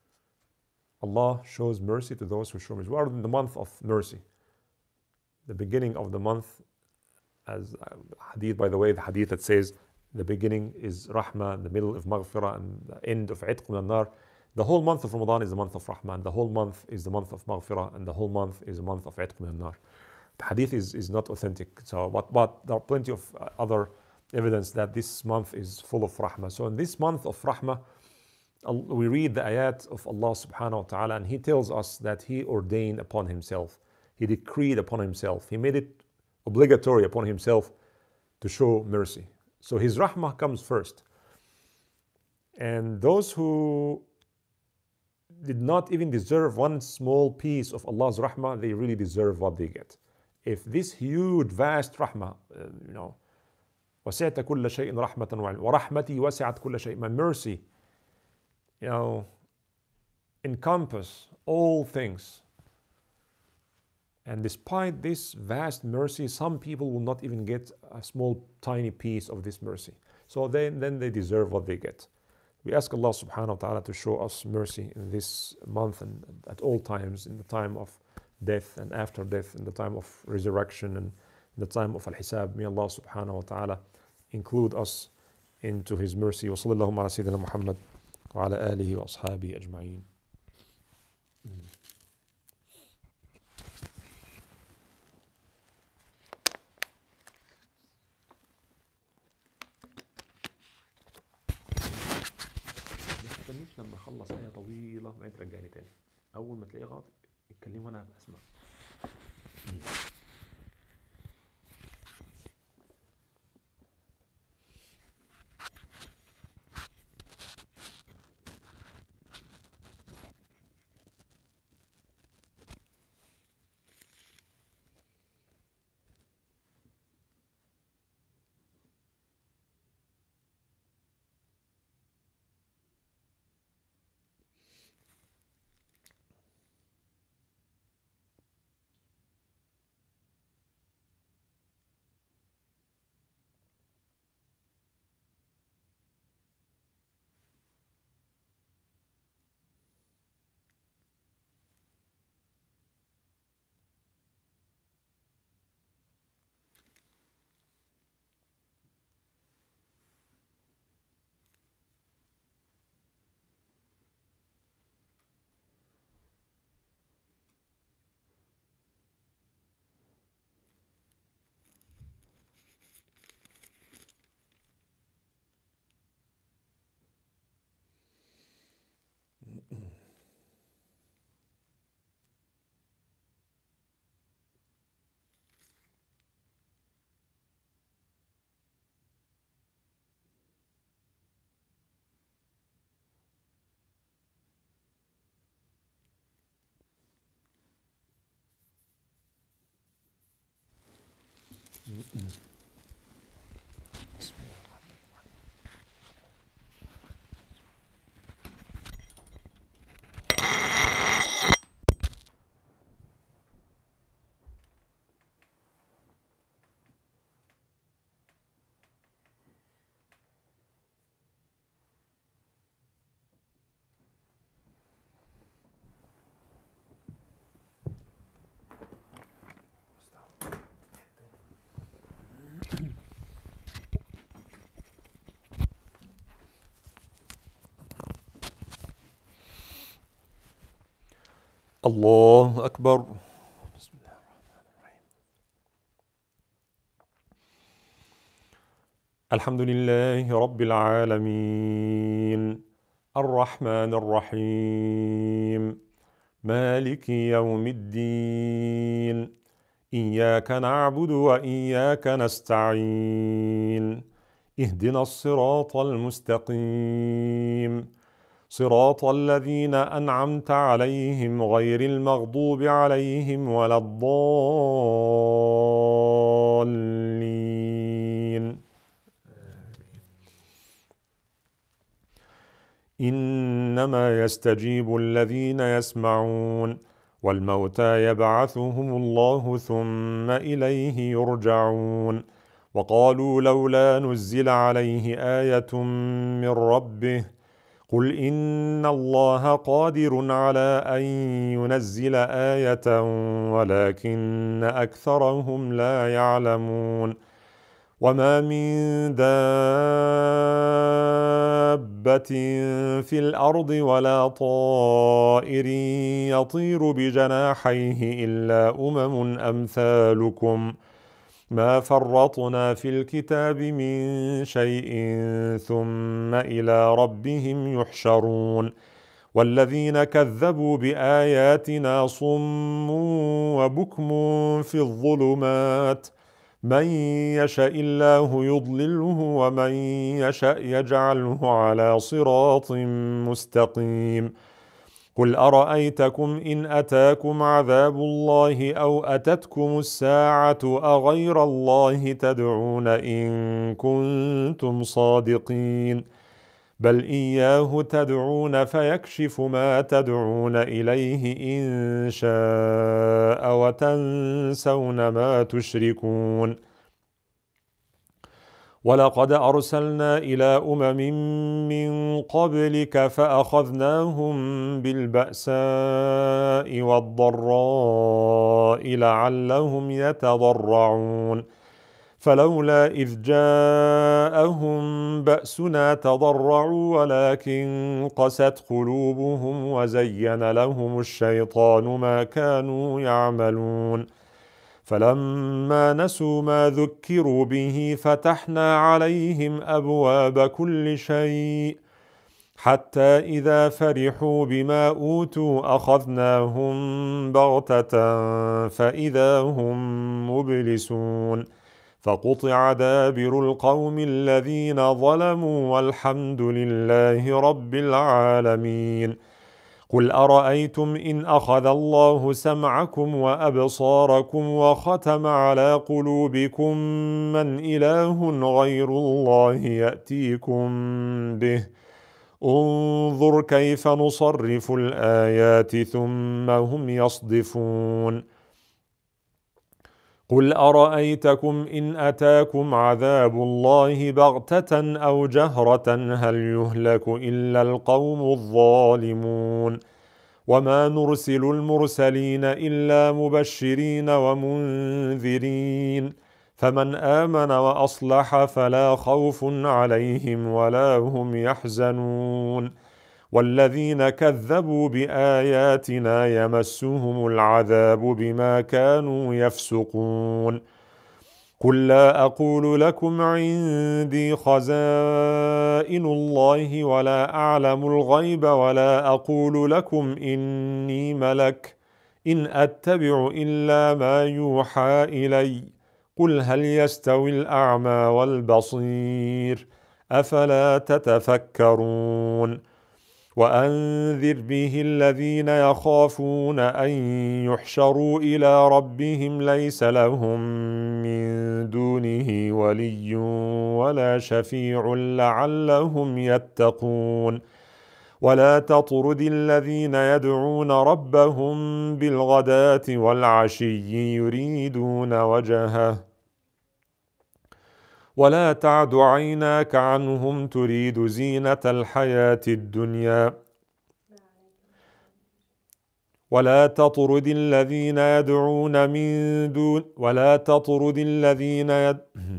[SPEAKER 1] Allah shows mercy to those who show mercy. We are in the month of mercy. The beginning of the month, as hadith, by the way, the hadith that says the beginning is rahmah, the middle of maghfirah, and the end of itq min al-nar. The whole month of Ramadan is the month of rahmah, and the whole month is the month of maghfirah, and the whole month is the month of itq min al-nar. The hadith is, is not authentic, so but, but there are plenty of other evidence that this month is full of rahmah. So in this month of rahmah, we read the ayat of Allah subhanahu wa ta'ala, and he tells us that he ordained upon himself. He decreed upon himself. He made it obligatory upon himself to show mercy. So his rahmah comes first. And those who did not even deserve one small piece of Allah's rahmah, they really deserve what they get. If this huge, vast rahmah, uh, you know, وَسِعْتَ كُلَّ شَيْءٍ رَحْمَةً وَعِلْمًا وَرَحْمَتِي وَسِعَتْ كُلَّ شَيْءٍ, my mercy, you know, encompass all things. And despite this vast mercy, some people will not even get a small, tiny piece of this mercy. So then, then they deserve what they get. We ask Allah subhanahu wa ta'ala to show us mercy in this month and at all times, in the time of death and after death, in the time of resurrection and in the time of al-hisab. May Allah subhanahu wa ta'ala include us into His mercy. Wa sallallahu ala sayyidina Muhammad wa ala alihi wa ashabihi ajma'in. مش لما اخلص آية طويلة بعدين ترجعني تاني. أول ما تلاقيه غلط اتكلم وأنا هبقى أسمع. الله أكبر. بسم الله الرحمن الرحيم. الحمد لله رب العالمين الرحمن الرحيم مالك يوم الدين إياك نعبد وإياك نستعين اهدنا الصراط المستقيم صراط الذين أنعمت عليهم غير المغضوب عليهم ولا الضالين. إنما يستجيب الذين يسمعون والموتى يبعثهم الله ثم إليه يرجعون وقالوا لولا نزل عليه آية من ربه قل إن الله قادر على أن ينزل آية ولكن أكثرهم لا يعلمون وما من دابة في الأرض ولا طائر يطير بجناحيه إلا أمم أمثالكم ما فرطنا في الكتاب من شيء ثم إلى ربهم يحشرون والذين كذبوا بآياتنا صم وبكم في الظلمات من يشاء الله يضلله ومن يشاء يجعله على صراط مستقيم قل أرأيتكم إن أتاكم عذاب الله أو أتتكم الساعة أغير الله تدعون إن كنتم صادقين بل إياه تدعون فيكشف ما تدعون إليه إن شاء وتنسون ما تشركون ولقد أرسلنا إلى أمم من قبلك فأخذناهم بالبأساء والضراء لعلهم يتضرعون فلولا إذ جاءهم بأسنا تضرعوا ولكن قست قلوبهم وزين لهم الشيطان ما كانوا يعملون فلما نسوا ما ذكروا به فتحنا عليهم أبواب كل شيء حتى إذا فرحوا بما أوتوا أخذناهم بغتة فإذا هم مبلسون فقطع دابر القوم الذين ظلموا والحمد لله رب العالمين قل أرأيتم إن أخذ الله سمعكم وأبصاركم وختم على قلوبكم من إله غير الله يأتيكم به انظر كيف نصرف الآيات ثم هم يصدفون قل أرأيتكم إن أتاكم عذاب الله بغتة أو جهرة هل يهلك إلا القوم الظالمون وما نرسل المرسلين إلا مبشرين ومنذرين فمن آمن وأصلح فلا خوف عليهم ولا هم يحزنون والذين كذبوا بآياتنا يمسهم العذاب بما كانوا يفسقون قل لا أقول لكم عندي خزائن الله ولا أعلم الغيب ولا أقول لكم إني ملك إن أتبع إلا ما يوحى إلي قل هل يستوي الأعمى والبصير أفلا تتفكرون وأنذر به الذين يخافون أن يحشروا إلى ربهم ليس لهم من دونه ولي ولا شفيع لعلهم يتقون ولا تطرد الذين يدعون ربهم بالغداة والعشي يريدون وجهه ولا تعد عيناك عنهم تريد زينة الحياة الدنيا ولا تطرد الذين يدعون من دون ولا تطرد الذين يد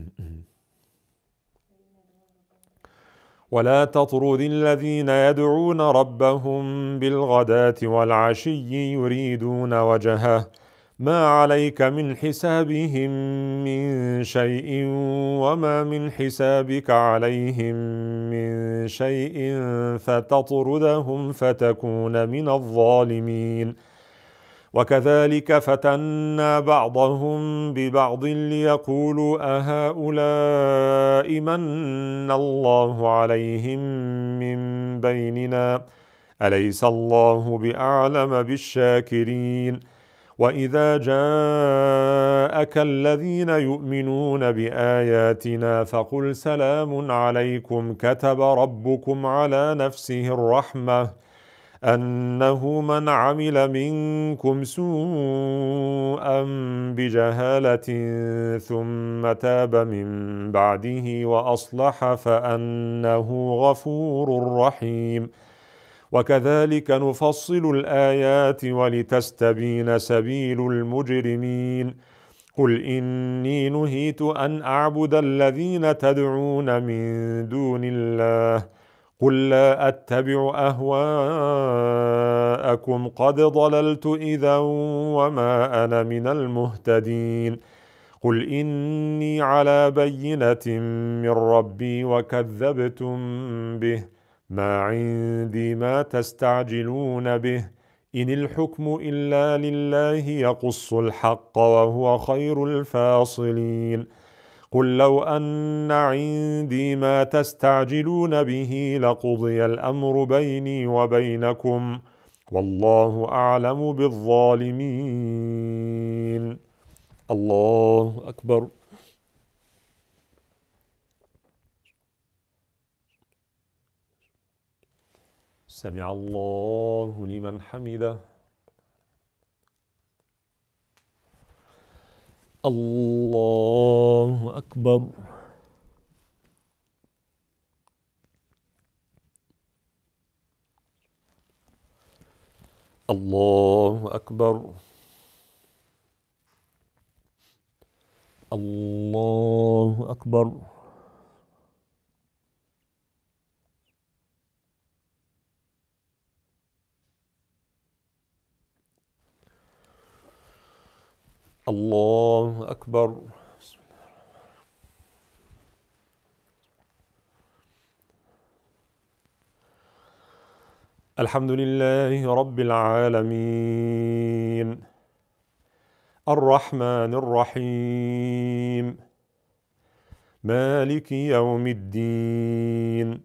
[SPEAKER 1] ولا تطرد الذين يدعون ربهم بالغداة والعشي يريدون وجهه ما عليك من حسابهم من شيء وما من حسابك عليهم من شيء فتطردهم فتكون من الظالمين وكذلك فتنا بعضهم ببعض ليقولوا أهؤلاء من الله عليهم من بيننا أليس الله بأعلم بالشاكرين وإذا جاءك الذين يؤمنون بآياتنا فقل سلام عليكم كتب ربكم على نفسه الرحمة أنه من عمل منكم سوءا بجهالة ثم تاب من بعده وأصلح فأنه غفور رحيم وكذلك نفصل الآيات ولتستبين سبيل المجرمين قل إني نهيت أن أعبد الذين تدعون من دون الله قل لا أتبع أهواءكم قد ضللت إذا وما أنا من المهتدين قل إني على بينة من ربي وكذبتم به ما عندي ما تستعجلون به إن الحكم إلا لله يقص الحق وهو خير الفاصلين قل لو أن عندي ما تستعجلون به لقضي الأمر بيني وبينكم والله أعلم بالظالمين. الله أكبر. سمع الله لمن حمده. الله أكبر. الله أكبر. الله أكبر. الله أكبر. الحمد لله رب العالمين الرحمن الرحيم مالك يوم الدين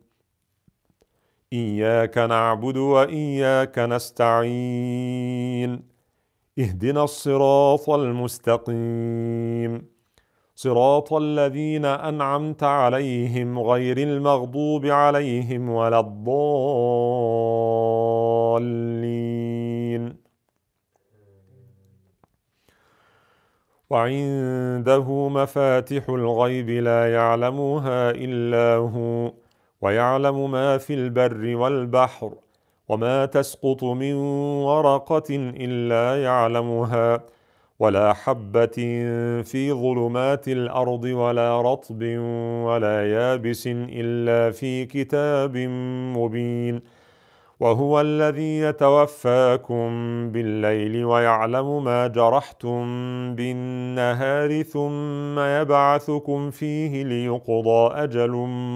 [SPEAKER 1] إياك نعبد وإياك نستعين اهدنا الصراط المستقيم صراط الذين أنعمت عليهم غير المغضوب عليهم ولا الضالين. وعنده مفاتح الغيب لا يعلمها إلا هو ويعلم ما في البر والبحر وما تسقط من ورقة إلا يعلمها ولا حبة في ظلمات الأرض ولا رطب ولا يابس إلا في كتاب مبين وهو الذي يتوفاكم بالليل ويعلم ما جرحتم بالنهار ثم يبعثكم فيه ليقضى أجل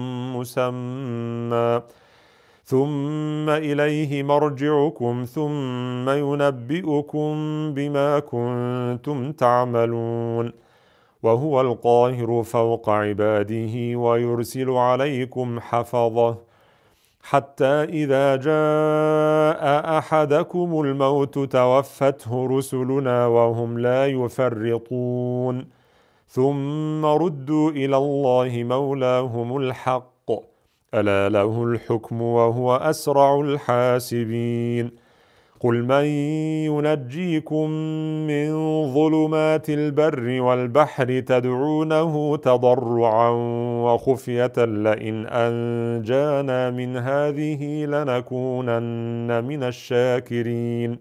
[SPEAKER 1] مسمى ثم إليه مرجعكم ثم ينبئكم بما كنتم تعملون وهو القاهر فوق عباده ويرسل عليكم حفظه حتى إذا جاء أحدكم الموت توفته رسلنا وهم لا يفرطون ثم ردوا إلى الله مولاهم الحق ألا له الحكم وهو أسرع الحاسبين قل من ينجيكم من ظلمات البر والبحر تدعونه تضرعا وخفية لئن أنجانا من هذه لنكونن من الشاكرين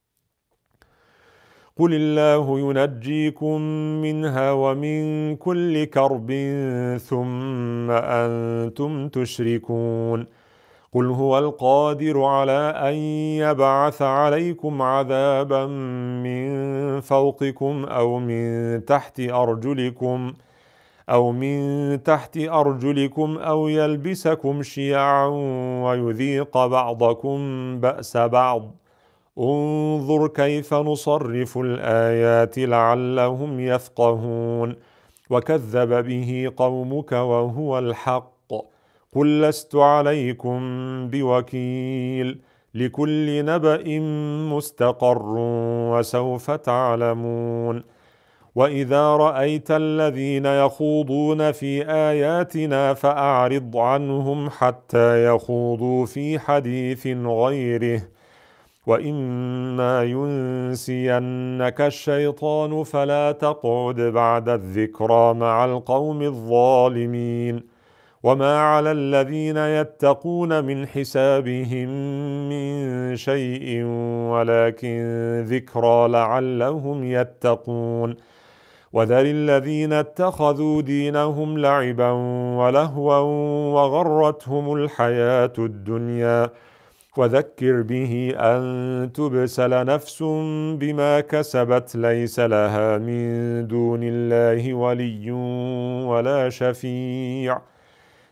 [SPEAKER 1] قل الله ينجيكم منها ومن كل كرب ثم أنتم تشركون قل هو القادر على أن يبعث عليكم عذابا من فوقكم أو من تحت أرجلكم أو من تحت أرجلكم أو يلبسكم شيعا ويذيق بعضكم بأس بعض انظر كيف نصرف الآيات لعلهم يفقهون وكذب به قومك وهو الحق قل لست عليكم بوكيل لكل نبأ مستقر وسوف تعلمون وإذا رأيت الذين يخوضون في آياتنا فأعرض عنهم حتى يخوضوا في حديث غيره وإما ينسينك الشيطان فلا تقعد بعد الذكرى مع القوم الظالمين وما على الذين يتقون من حسابهم من شيء ولكن ذكرى لعلهم يتقون وذر الذين اتخذوا دينهم لعبا ولهوا وغرتهم الحياة الدنيا وذكر به أن تبسل نفس بما كسبت ليس لها من دون الله ولي ولا شفيع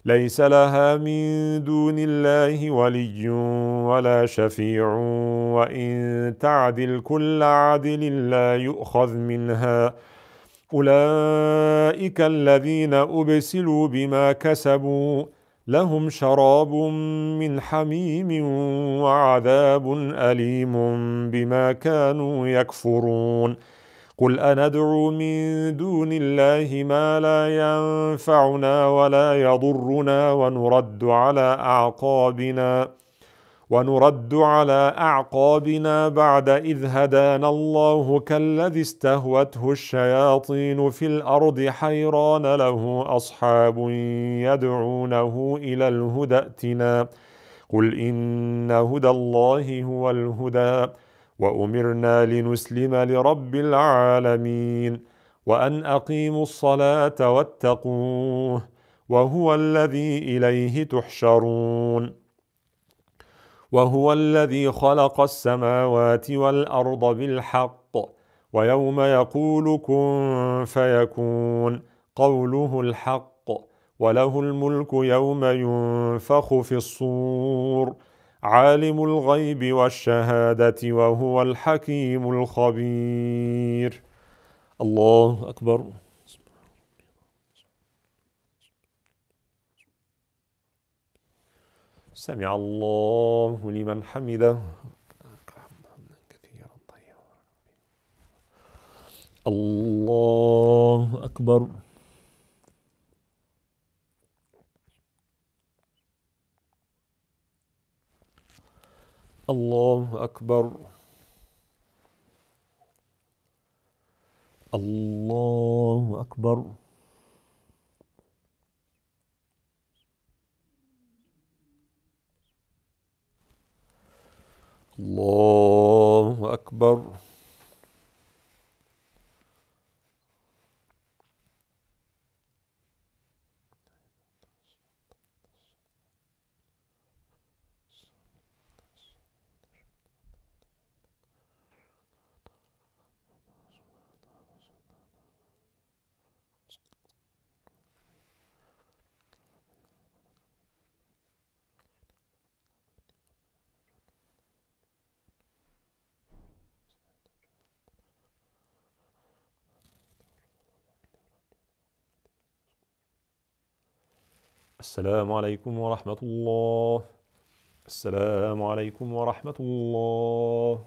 [SPEAKER 1] ليس لها من دون الله ولي ولا شفيع وإن تعدل كل عدل لا يؤخذ منها أولئك الذين أبسلوا بما كسبوا لهم شراب من حميم وعذاب أليم بما كانوا يكفرون قل أندعو من دون الله ما لا ينفعنا ولا يضرنا ونرد على أعقابنا ونرد على أعقابنا بعد إذ هدانا الله كالذي استهوته الشياطين في الأرض حيران له أصحاب يدعونه إلى الهدى ائتنا قل إن هدى الله هو الهدى وأمرنا لنسلم لرب العالمين وأن أقيموا الصلاة واتقوه وهو الذي إليه تحشرون وهو الذي خلق السماوات والأرض بالحق ويوم يقول كن فيكون قوله الحق وله الملك يوم ينفخ في الصور عالم الغيب والشهادة وهو الحكيم الخبير. الله أكبر. سمع الله لمن حمده. الله أكبر. الله أكبر. الله أكبر. الله أكبر. السلام عليكم ورحمة الله. السلام عليكم ورحمة الله.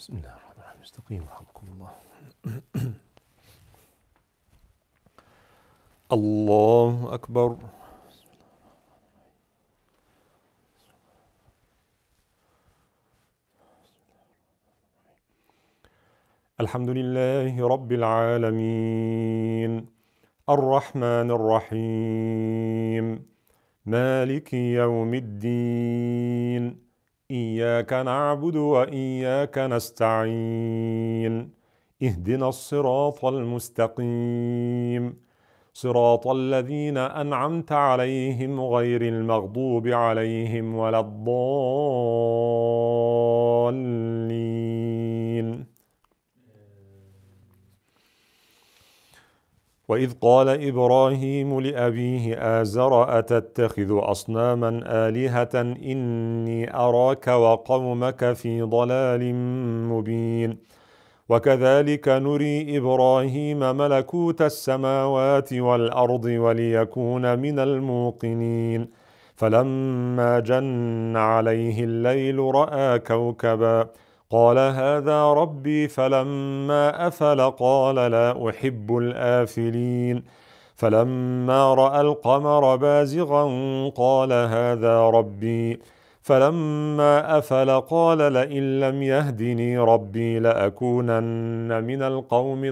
[SPEAKER 1] بسم الله الرحمن الرحيم. استقيموا رحمكم الله. الله أكبر. الحمد لله رب العالمين الرحمن الرحيم مالك يوم الدين إياك نعبد وإياك نستعين اهدنا الصراط المستقيم صراط الذين أنعمت عليهم غير المغضوب عليهم ولا الضالين. وإذ قال إبراهيم لأبيه آزر أتتخذ أصناما آلهة إني أراك وقومك في ضلال مبين وكذلك نري إبراهيم ملكوت السماوات والأرض وليكون من الموقنين فلما جن عليه الليل رأى كوكبا قال هذا ربي فلما أفل قال لا أحب الآفلين فلما رأى القمر بازغا قال هذا ربي فلما أفل قال لئن لم يهدني ربي لأكونن من القوم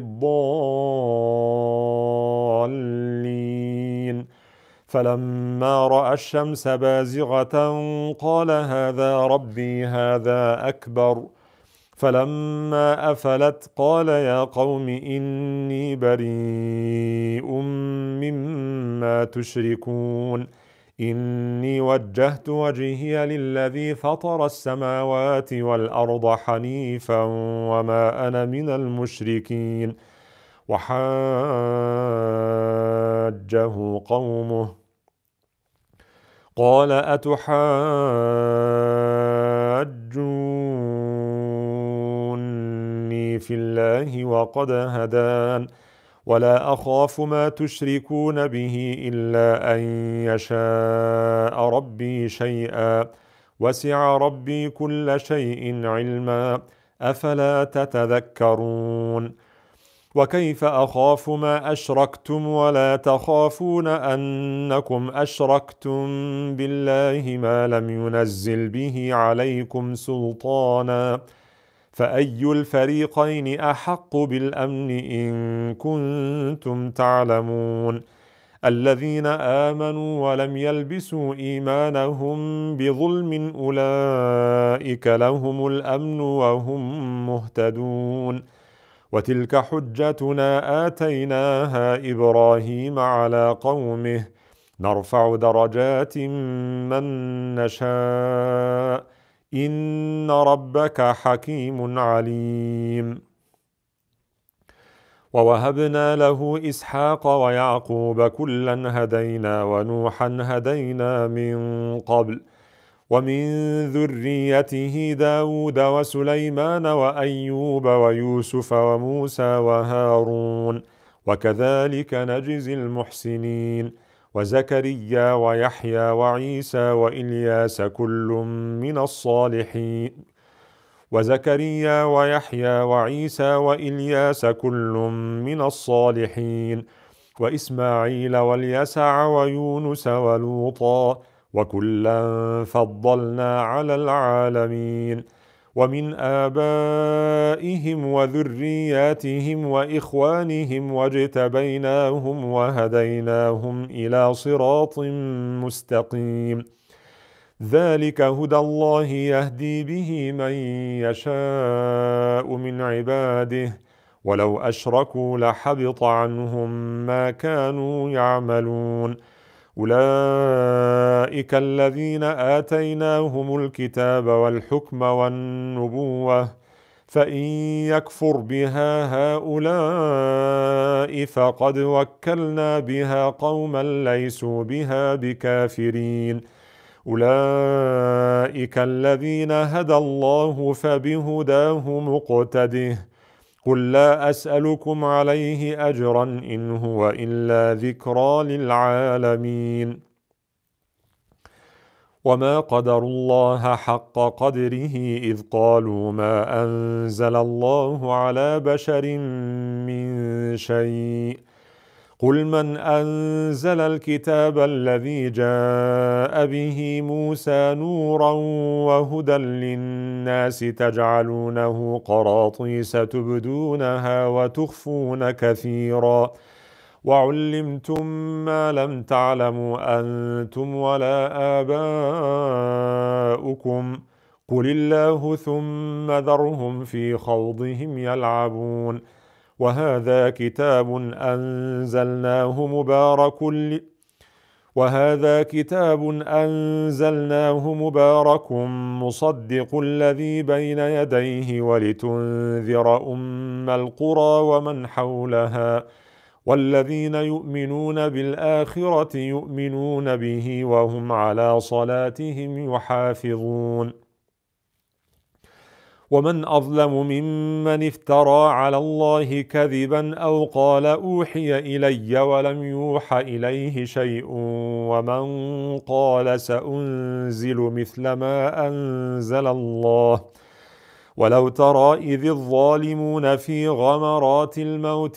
[SPEAKER 1] الضالين فلما رأى الشمس بازغة قال هذا ربي هذا أكبر فلما أفلت قال يا قوم إني بريء مما تشركون إني وجهت وجهي للذي فطر السماوات والأرض حنيفا وما أنا من المشركين وحاجه قومه قال أتحاجوني في الله وقد هدان ولا أخاف ما تشركون به إلا أن يشاء ربي شيئا وسع ربي كل شيء علما أفلا تتذكرون وكيف أخاف ما أشركتم ولا تخافون أنكم أشركتم بالله ما لم ينزل به عليكم سلطانا فأي الفريقين أحق بالأمن إن كنتم تعلمون الذين آمنوا ولم يلبسوا إيمانهم بظلم أولئك لهم الأمن وهم مهتدون وتلك حجتنا آتيناها إبراهيم على قومه نرفع درجات من نشاء إن ربك حكيم عليم ووهبنا له إسحاق ويعقوب كلا هدينا ونوحا هدينا من قبل ومن ذريته داود وسليمان وأيوب ويوسف وموسى وهارون وكذلك نجزي المحسنين وزكريا ويحيى وعيسى وإلياس كل من الصالحين وزكريا ويحيى وعيسى وإلياس كل من الصالحين وإسماعيل واليسع ويونس ولوطا وكلا فضلنا على العالمين ومن آبائهم وذرياتهم وإخوانهم واجتبيناهم وهديناهم إلى صراط مستقيم ذلك هدى الله يهدي به من يشاء من عباده ولو أشركوا لحبط عنهم ما كانوا يعملون أولئك الذين آتيناهم الكتاب والحكم والنبوة فإن يكفر بها هؤلاء فقد وكلنا بها قوما ليسوا بها بكافرين أولئك الذين هدى الله فبهداه مقتده قل لا أسألكم عليه أجرا إن هو إلا ذكرى للعالمين وما قدروا الله حق قدره إذ قالوا ما أنزل الله على بشر من شيء قل من أنزل الكتاب الذي جاء به موسى نورا وهدى للناس تجعلونه قراطيس تبدونها وتخفون كثيرا وعلمتم ما لم تعلموا أنتم ولا آباؤكم قل الله ثم ذرهم في خوضهم يلعبون وهذا كتاب أنزلناه مبارك ل... وهذا كتاب أنزلناه مبارك مصدق الذي بين يديه ولتنذر أم القرى ومن حولها والذين يؤمنون بالآخرة يؤمنون به وهم على صلاتهم يحافظون ومن أظلم ممن افترى على الله كذبا أو قال أوحي إلي ولم يوح إليه شيء ومن قال سأنزل مثل ما أنزل الله ولو ترى إذ الظالمون في غمرات الموت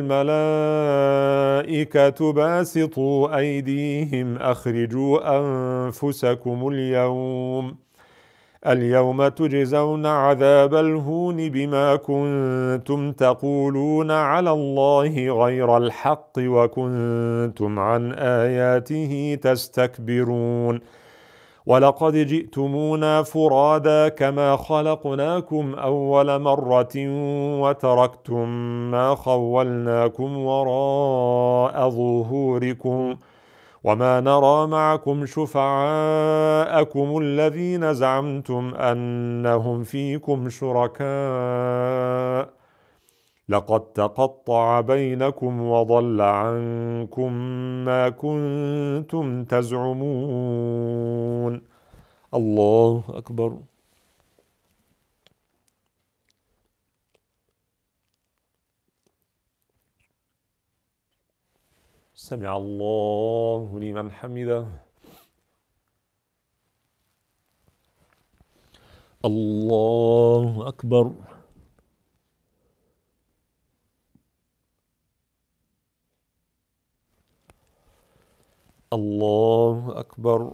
[SPEAKER 1] والملائكة باسطوا أيديهم أخرجوا أنفسكم اليوم اليوم تجزون عذاب الهون بما كنتم تقولون على الله غير الحق وكنتم عن آياته تستكبرون ولقد جئتمونا فرادا كما خلقناكم أول مرة وتركتم ما خولناكم وراء ظهوركم وما نرى معكم شفعاءكم الذين زعمتم أنهم فيكم شركاء لقد تقطع بينكم وضل عنكم ما كنتم تزعمون. الله أكبر. سمع الله لمن حمده. الله أكبر. الله أكبر.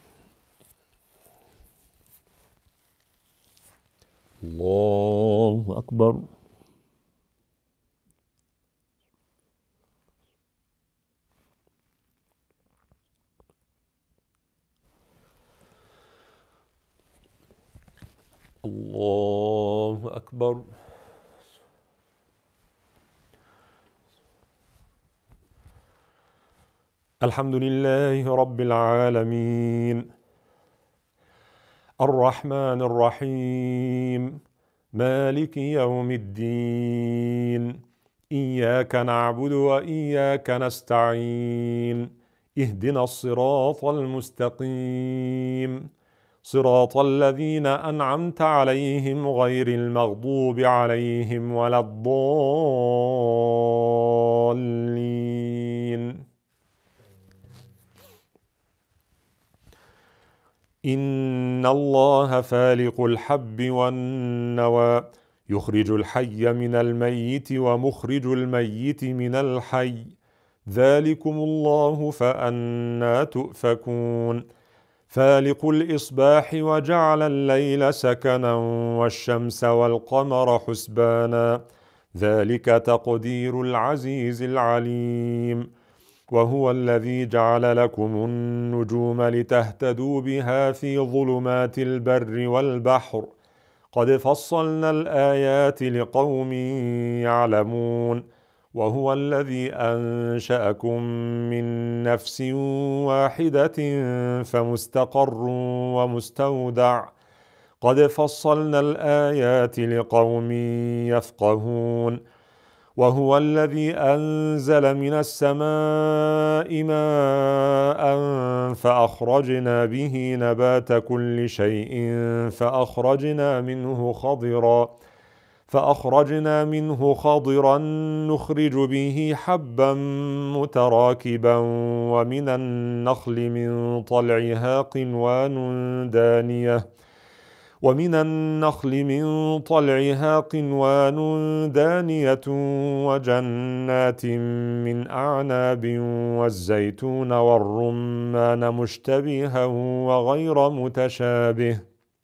[SPEAKER 1] الله أكبر. الله أكبر. الحمد لله رب العالمين الرحمن الرحيم مالك يوم الدين إياك نعبد وإياك نستعين اهدنا الصراط المستقيم صراط الذين أنعمت عليهم غير المغضوب عليهم ولا الضالين. إن الله فالق الحب والنوى يخرج الحي من الميت ومخرج الميت من الحي ذلكم الله فأنى تؤفكون فالق الإصباح وجعل الليل سكنا والشمس والقمر حسبانا ذلك تقدير العزيز العليم وهو الذي جعل لكم النجوم لتهتدوا بها في ظلمات البر والبحر قد فصلنا الآيات لقوم يعلمون وهو الذي أنشأكم من نفس واحدة فمستقر ومستودع قد فصلنا الآيات لقوم يفقهون وهو الذي أنزل من السماء ماء فأخرجنا به نبات كل شيء فأخرجنا منه خضرا فأخرجنا منه خضرا نخرج به حبا متراكبا ومن النخل من طلعها قنوان دانية ومن النخل من طلعها قنوان دانية وجنات من أعناب والزيتون والرمان مشتبها وغير متشابه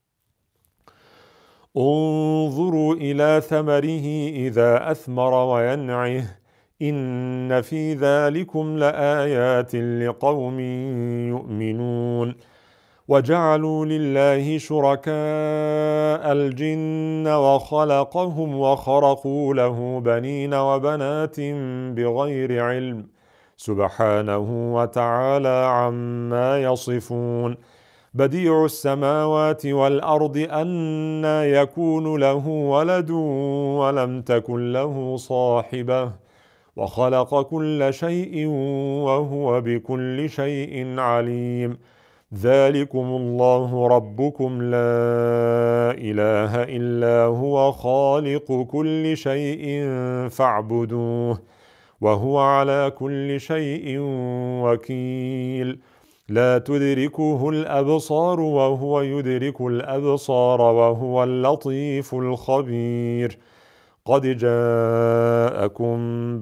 [SPEAKER 1] انظروا إلى ثمره إذا أثمر وينعه إن في ذلكم لآيات لقوم يؤمنون وجعلوا لله شركاء الجن وخلقهم وخرقوا له بنين وبنات بغير علم سبحانه وتعالى عما يصفون بديع السماوات والأرض أنى يكون له ولد ولم تكن له صاحبة وخلق كل شيء وهو بكل شيء عليم ذلكم الله ربكم لا إله إلا هو خالق كل شيء فاعبدوه وهو على كل شيء وكيل لا تدركه الأبصار وهو يدرك الأبصار وهو اللطيف الخبير قد جاءكم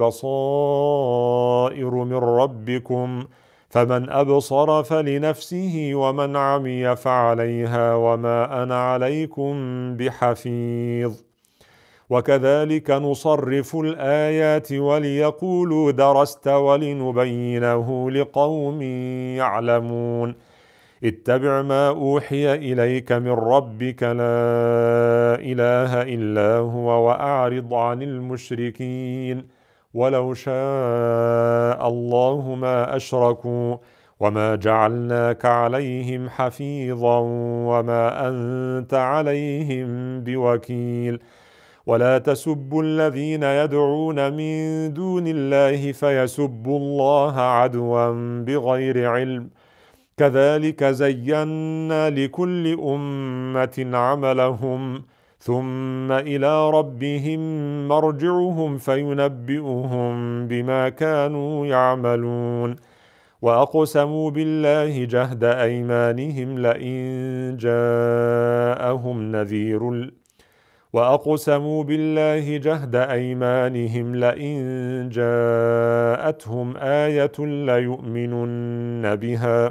[SPEAKER 1] بصائر من ربكم فمن أبصر فلنفسه ومن عمي فعليها وما أنا عليكم بحفيظ وكذلك نصرف الآيات وليقولوا درست ولنبينه لقوم يعلمون اتبع ما أوحي إليك من ربك لا إله إلا هو وأعرض عن المشركين ولو شاء الله ما أشركوا وما جعلناك عليهم حفيظا وما أنت عليهم بوكيل ولا تسبوا الذين يدعون من دون الله فيسبوا الله عدوا بغير علم كذلك زينا لكل أمة عملهم ثم إلى ربهم مرجعهم فينبئهم بما كانوا يعملون وأقسموا بالله جهد أيمانهم لئن جاءهم نذير وأقسموا بالله جهد أيمانهم لئن جاءتهم آية ليؤمنن بها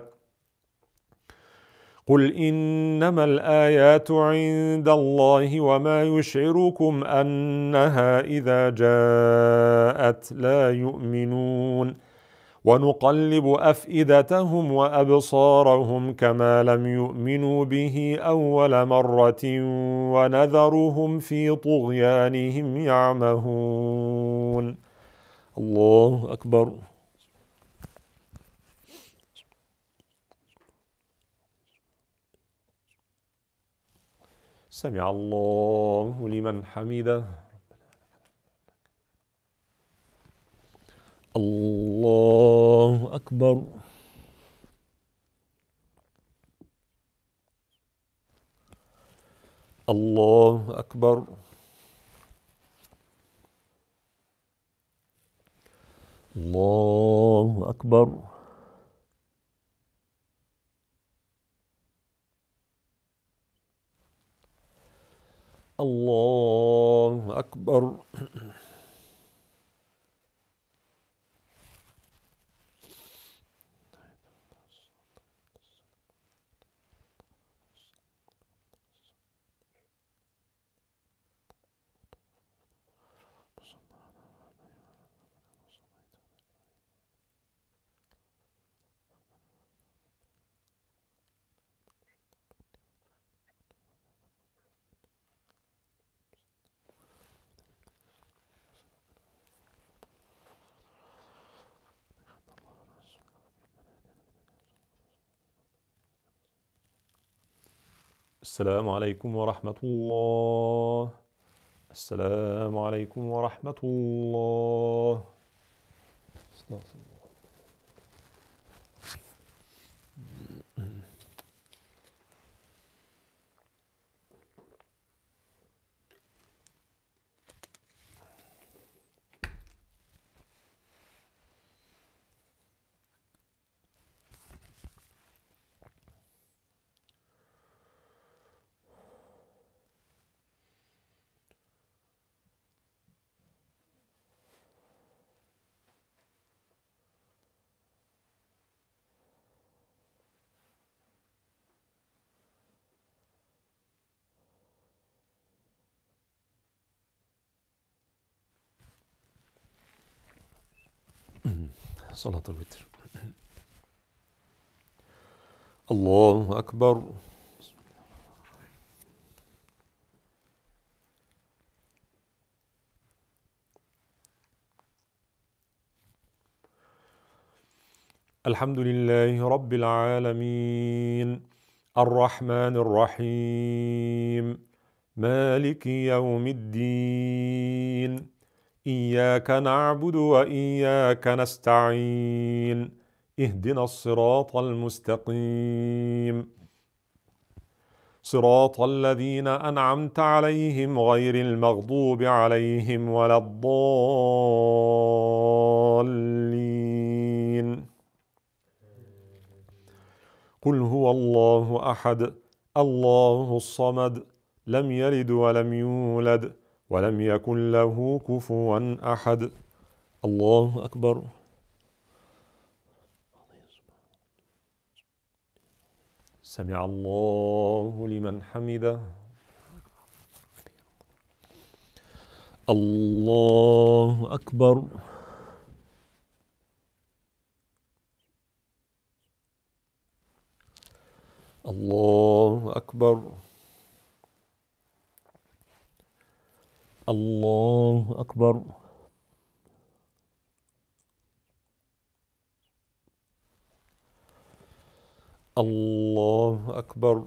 [SPEAKER 1] قل إنما الآيات عند الله وما يشعركم أنها إذا جاءت لا يؤمنون ونقلب أفئدتهم وأبصارهم كما لم يؤمنوا به أول مرة ونذرهم في طغيانهم يعمهون الله أكبر سمع الله لمن حمده الله أكبر الله أكبر الله أكبر الله أكبر السلام عليكم ورحمة الله السلام عليكم ورحمة الله استغفر الله. صلاة الوتر. الله أكبر. الحمد لله رب العالمين، الرحمن الرحيم، مالك يوم الدين، إياك نعبد وإياك نستعين، اهدنا الصراط المستقيم، صراط الذين أنعمت عليهم غير المغضوب عليهم ولا الضالين. قل هو الله أحد، الله الصمد، لم يلد ولم يولد ولم يكن له كفوا أحد. الله أكبر. سمع الله لمن حمده. الله أكبر. الله أكبر. الله أكبر. الله أكبر.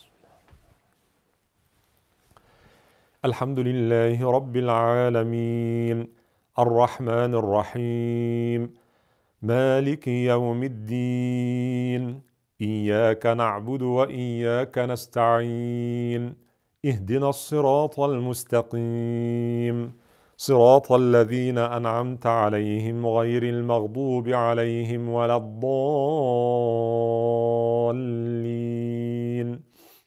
[SPEAKER 1] الحمد لله رب العالمين، الرحمن الرحيم، مالك يوم الدين، إياك نعبد وإياك نستعين، اهدنا الصراط المستقيم، صراط الذين أنعمت عليهم غير المغضوب عليهم ولا الضالين.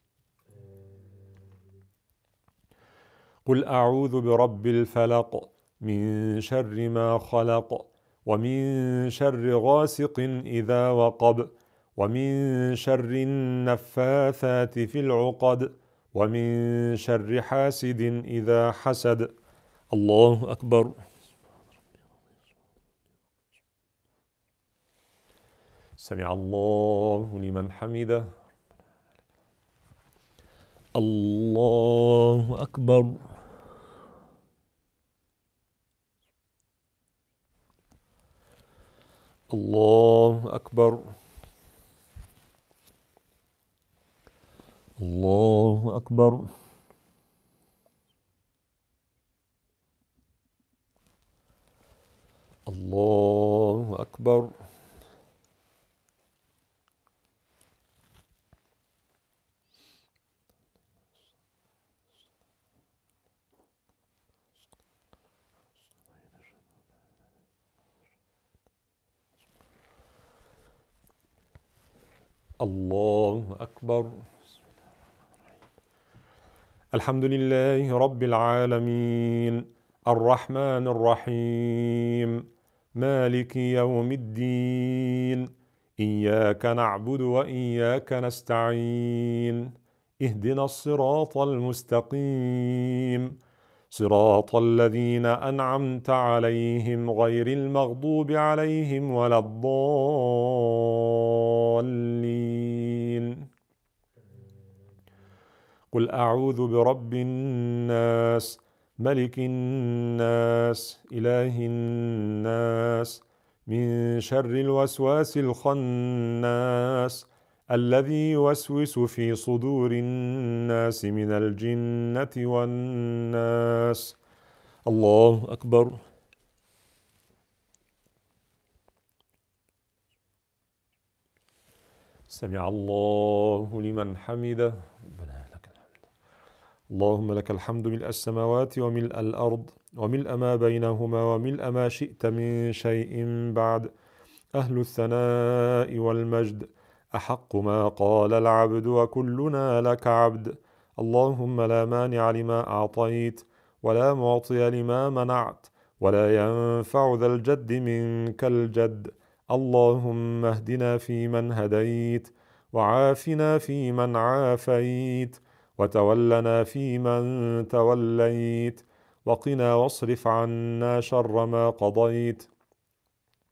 [SPEAKER 1] قل أعوذ برب الفلق، من شر ما خلق، ومن شر غاسق إذا وقب، ومن شر النفاثات في العقد، ومن شر حاسد إذا حسد. الله أكبر. سمع الله لمن حمده. الله أكبر. الله أكبر. الله أكبر. الله أكبر. الله أكبر. الحمد لله رب العالمين، الرحمن الرحيم، مالك يوم الدين، إياك نعبد وإياك نستعين، اهدنا الصراط المستقيم، صراط الذين أنعمت عليهم غير المغضوب عليهم ولا الضالين. قل أعوذ برب الناس، ملك الناس، إله الناس، من شر الوسواس الخناس، الذي يوسوس في صدور الناس من الجنة والناس. الله أكبر. سمع الله لمن حمده. اللهم لك الحمد ملء السماوات وملء الأرض وملء ما بينهما وملء ما شئت من شيء بعد، أهل الثناء والمجد، أحق ما قال العبد وكلنا لك عبد. اللهم لا مانع لما أعطيت ولا معطي لما منعت ولا ينفع ذا الجد منك الجد. اللهم اهدنا فيمن هديت وعافنا فيمن عافيت وتولنا فيمن توليت وقنا واصرف عنا شر ما قضيت،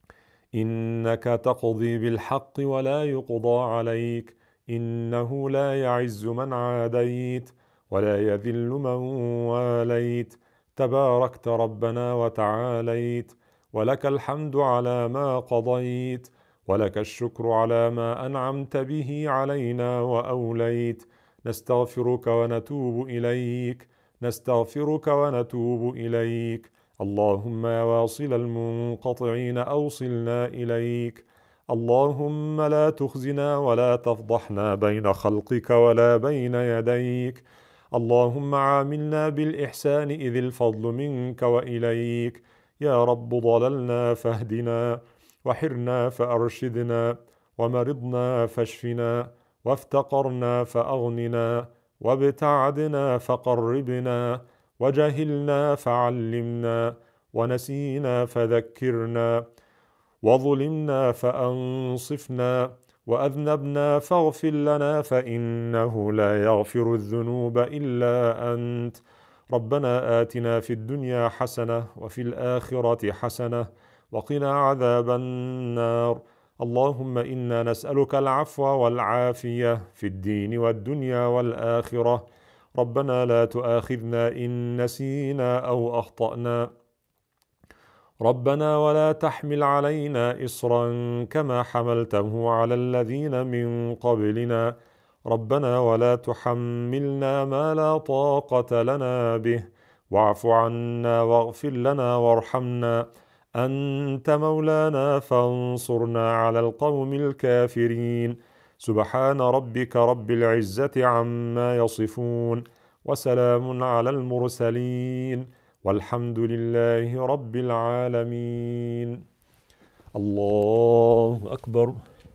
[SPEAKER 1] إنك تقضي بالحق ولا يقضى عليك، إنه لا يعز من عاديت ولا يذل من واليت، تباركت ربنا وتعاليت، ولك الحمد على ما قضيت، ولك الشكر على ما أنعمت به علينا وأوليت. نستغفرك ونتوب إليك، نستغفرك ونتوب إليك. اللهم يا واصل المنقطعين أوصلنا إليك، اللهم لا تخزنا ولا تفضحنا بين خلقك ولا بين يديك. اللهم عاملنا بالإحسان إذ الفضل منك وإليك. يا رب ضللنا فاهدنا، وحرنا فأرشدنا، ومرضنا فاشفنا، وافتقرنا فأغننا، وابتعدنا فقربنا، وجهلنا فعلمنا، ونسينا فذكرنا، وظلمنا فأنصفنا، وأذنبنا فاغفر لنا، فإنه لا يغفر الذنوب إلا أنت. ربنا آتنا في الدنيا حسنة وفي الآخرة حسنة وقنا عذاب النار. اللهم إنا نسألك العفو والعافية في الدين والدنيا والآخرة. ربنا لا تؤاخذنا إن نسينا أو أخطأنا. ربنا ولا تحمل علينا إصرا كما حملته على الذين من قبلنا. ربنا ولا تحملنا ما لا طاقة لنا به، واعف عنا واغفر لنا وارحمنا. أنت مولانا فانصرنا على القوم الكافرين. سبحان ربك رب العزة عما يصفون، وسلام على المرسلين، والحمد لله رب العالمين. الله أكبر.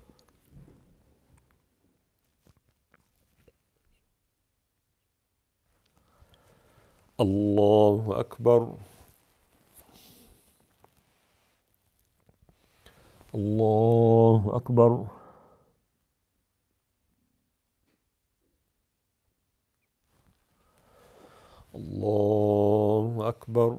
[SPEAKER 1] الله أكبر. الله أكبر. الله أكبر.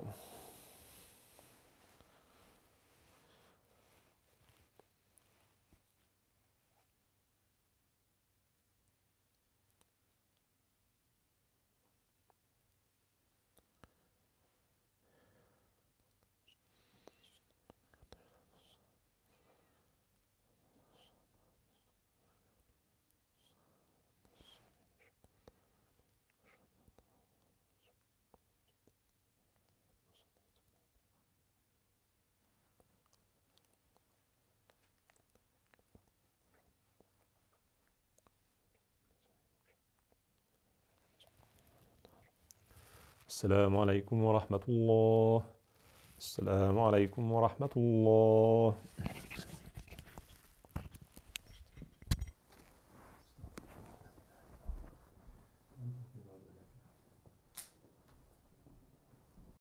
[SPEAKER 1] السلام عليكم ورحمة الله. السلام عليكم ورحمة الله.